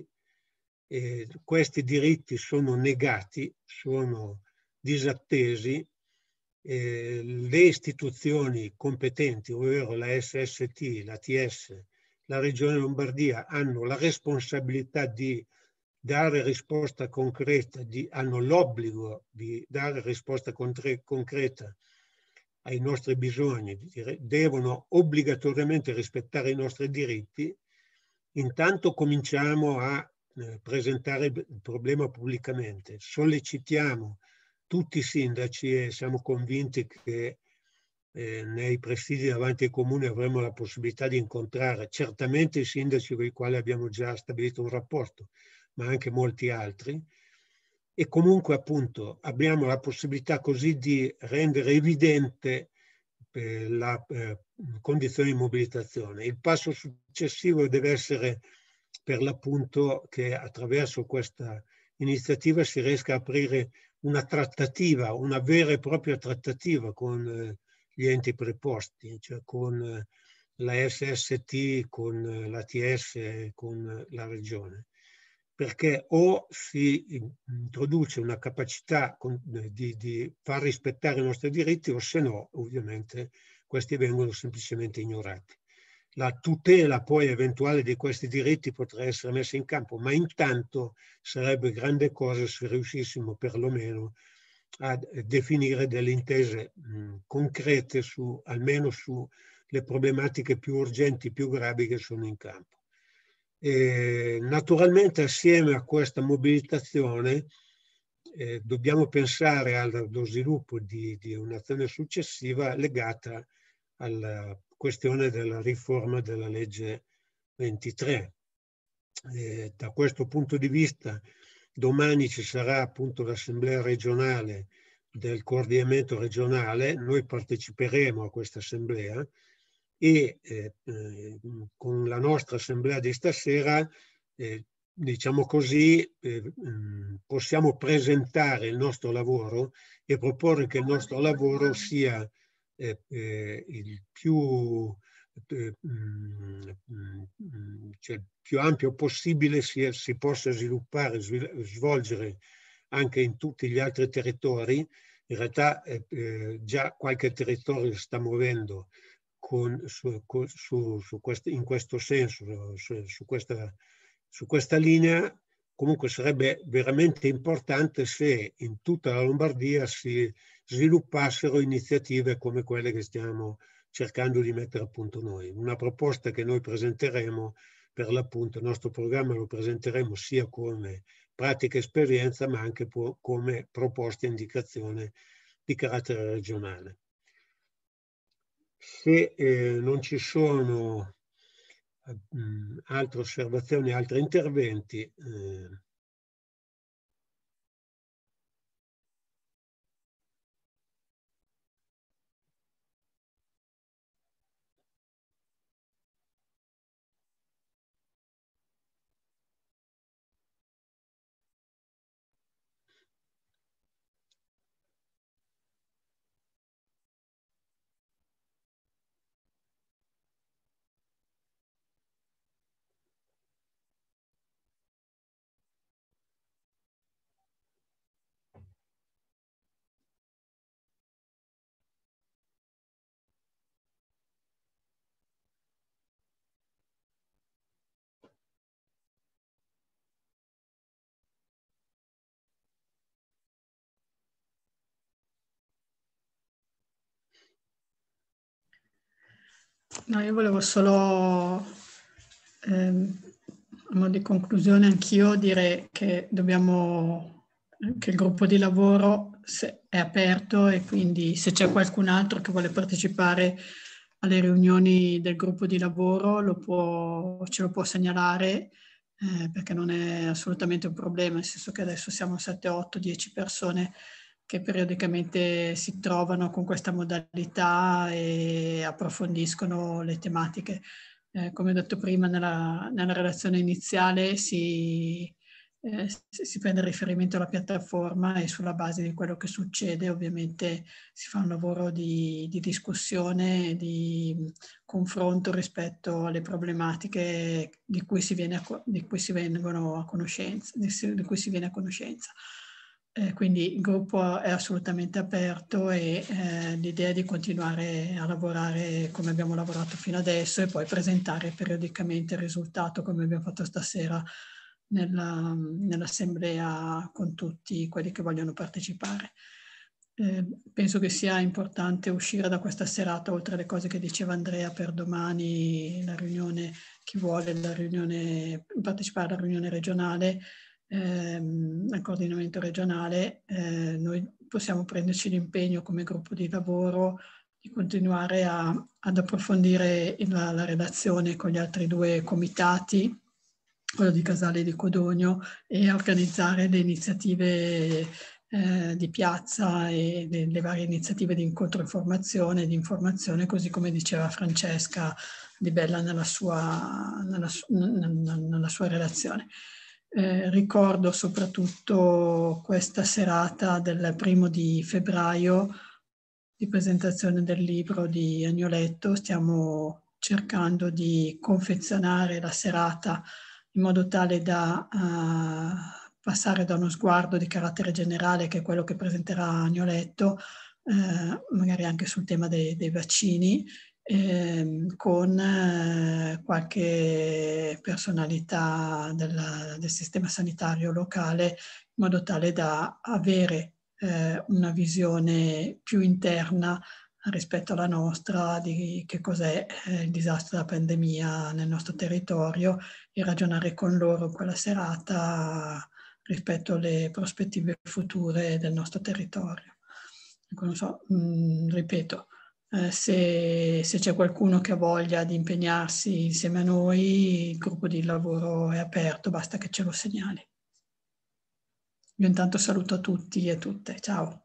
e questi diritti sono negati, sono disattesi, eh, le istituzioni competenti, ovvero la S S T, la T S, la Regione Lombardia, hanno la responsabilità di dare risposta concreta, di, hanno l'obbligo di dare risposta concreta ai nostri bisogni, devono obbligatoriamente rispettare i nostri diritti. Intanto cominciamo a eh, presentare il problema pubblicamente, sollecitiamo tutti i sindaci e siamo convinti che eh, nei presidi davanti ai comuni avremo la possibilità di incontrare certamente i sindaci con i quali abbiamo già stabilito un rapporto, ma anche molti altri. E comunque appunto abbiamo la possibilità così di rendere evidente eh, la eh, condizione di mobilitazione. Il passo successivo deve essere per l'appunto che attraverso questa iniziativa si riesca a aprire una trattativa, una vera e propria trattativa con eh, gli enti preposti, cioè con eh, la S S T, con eh, la T S, con la Regione. Perché o si introduce una capacità di, di far rispettare i nostri diritti o se no, ovviamente, questi vengono semplicemente ignorati. La tutela poi eventuale di questi diritti potrà essere messa in campo, ma intanto sarebbe grande cosa se riuscissimo perlomeno a definire delle intese mh, concrete su, almeno sulle problematiche più urgenti, più gravi che sono in campo. E naturalmente assieme a questa mobilitazione eh, dobbiamo pensare allo sviluppo di, di un'azione successiva legata alla questione della riforma della legge ventitré. Eh, da questo punto di vista domani ci sarà appunto l'assemblea regionale del coordinamento regionale, noi parteciperemo a questa assemblea e eh, eh, con la nostra assemblea di stasera, eh, diciamo così, eh, possiamo presentare il nostro lavoro e proporre che il nostro lavoro sia eh, eh, il più, eh, cioè, più ampio possibile, si, si possa sviluppare, svolgere anche in tutti gli altri territori. In realtà eh, eh, già qualche territorio si sta muovendo Con, su, su, su questo, in questo senso, su, su, questa, su questa linea. Comunque sarebbe veramente importante se in tutta la Lombardia si sviluppassero iniziative come quelle che stiamo cercando di mettere a punto noi. Una proposta che noi presenteremo, per l'appunto, il nostro programma lo presenteremo sia come pratica esperienza, ma anche come proposta e indicazione di carattere regionale. Se eh, non ci sono mh, altre osservazioni, altri interventi, eh, No, io volevo solo, ehm, a modo di conclusione, anch'io dire che dobbiamo, che il gruppo di lavoro è aperto e quindi se c'è qualcun altro che vuole partecipare alle riunioni del gruppo di lavoro lo può, ce lo può segnalare, eh, perché non è assolutamente un problema, nel senso che adesso siamo sette, otto, dieci persone che periodicamente si trovano con questa modalità e approfondiscono le tematiche. Eh, come ho detto prima nella, nella relazione iniziale si, eh, si prende riferimento alla piattaforma e sulla base di quello che succede ovviamente si fa un lavoro di, di discussione, di confronto rispetto alle problematiche di cui si, viene a, di cui si vengono a conoscenza, di, di cui si viene a conoscenza. Eh, quindi il gruppo è assolutamente aperto e eh, l'idea è di continuare a lavorare come abbiamo lavorato fino adesso e poi presentare periodicamente il risultato come abbiamo fatto stasera nella, nell'assemblea con tutti quelli che vogliono partecipare. Eh, penso che sia importante uscire da questa serata, oltre alle cose che diceva Andrea, per domani la riunione, chi vuole la riunione, partecipare alla riunione regionale, ehm, al coordinamento regionale, eh, noi possiamo prenderci l'impegno come gruppo di lavoro di continuare a, ad approfondire la, la relazione con gli altri due comitati, quello di Casale e di Codogno, e a organizzare le iniziative eh, di piazza e le, le varie iniziative di incontro informazione e di informazione, così come diceva Francesca Di Bella nella sua, nella, nella, nella sua relazione. Eh, ricordo soprattutto questa serata del primo di febbraio di presentazione del libro di Agnoletto. Stiamo cercando di confezionare la serata in modo tale da uh, passare da uno sguardo di carattere generale, che è quello che presenterà Agnoletto, eh, magari anche sul tema dei, dei vaccini, eh, con eh, qualche personalità del, del sistema sanitario locale, in modo tale da avere eh, una visione più interna rispetto alla nostra di che cos'è eh, il disastro della pandemia nel nostro territorio e ragionare con loro quella serata rispetto alle prospettive future del nostro territorio. Non so, mh, ripeto, eh, se, se c'è qualcuno che ha voglia di impegnarsi insieme a noi, il gruppo di lavoro è aperto, basta che ce lo segnali. Io intanto saluto a tutti e tutte, ciao.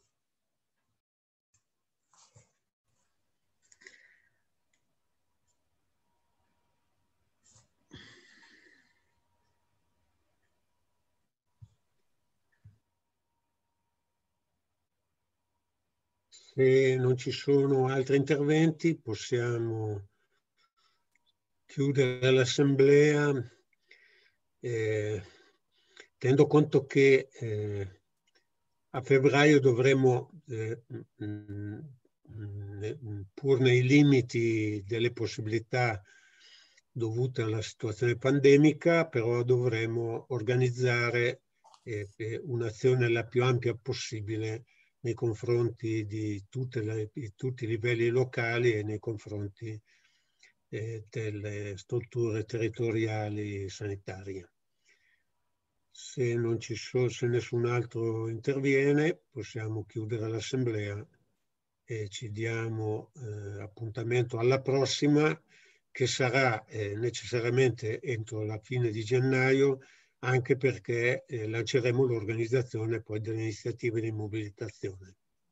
Se non ci sono altri interventi, possiamo chiudere l'assemblea, eh, tenendo conto che eh, a febbraio dovremo, eh, mh, mh, pur nei limiti delle possibilità dovute alla situazione pandemica, però dovremo organizzare eh, un'azione la più ampia possibile nei confronti di, tutte le, di tutti i livelli locali e nei confronti eh, delle strutture territoriali sanitarie. Se non ci sono, se nessun altro interviene, possiamo chiudere l'assemblea. e ci diamo eh, appuntamento alla prossima, che sarà eh, necessariamente entro la fine di gennaio, anche perché eh, lanceremo l'organizzazione poi delle iniziative di mobilitazione.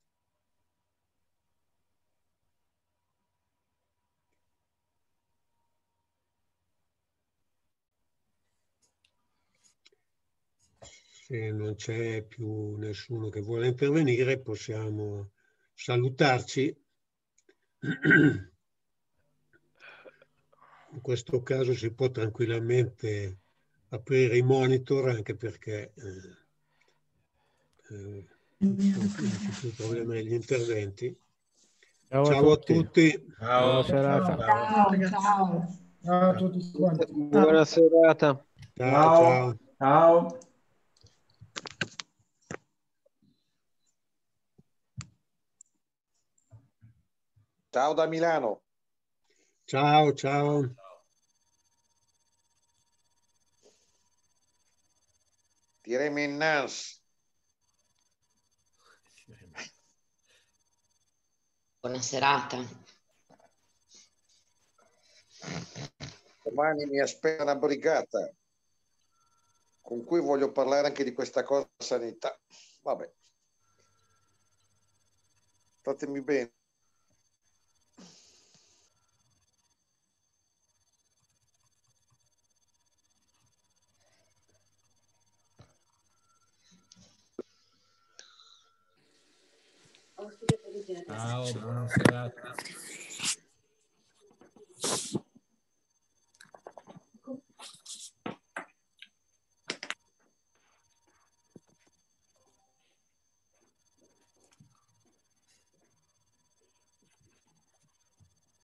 Se non c'è più nessuno che vuole intervenire, possiamo salutarci. In questo caso si può tranquillamente aprire i monitor, anche perché eh, eh, non c'è più problema negli interventi. Ciao, Ciao a a tutti. Ciao. Buona serata. Ciao, ciao. Ciao a tutti quanti. Buona serata. Ciao, ciao. Ciao. Ciao da Milano. Ciao, ciao. Tiremi in nas. Buona serata. Domani mi aspetta una brigata con cui voglio parlare anche di questa cosa sanità. Vabbè. Statemi bene. Ciao, buona serata.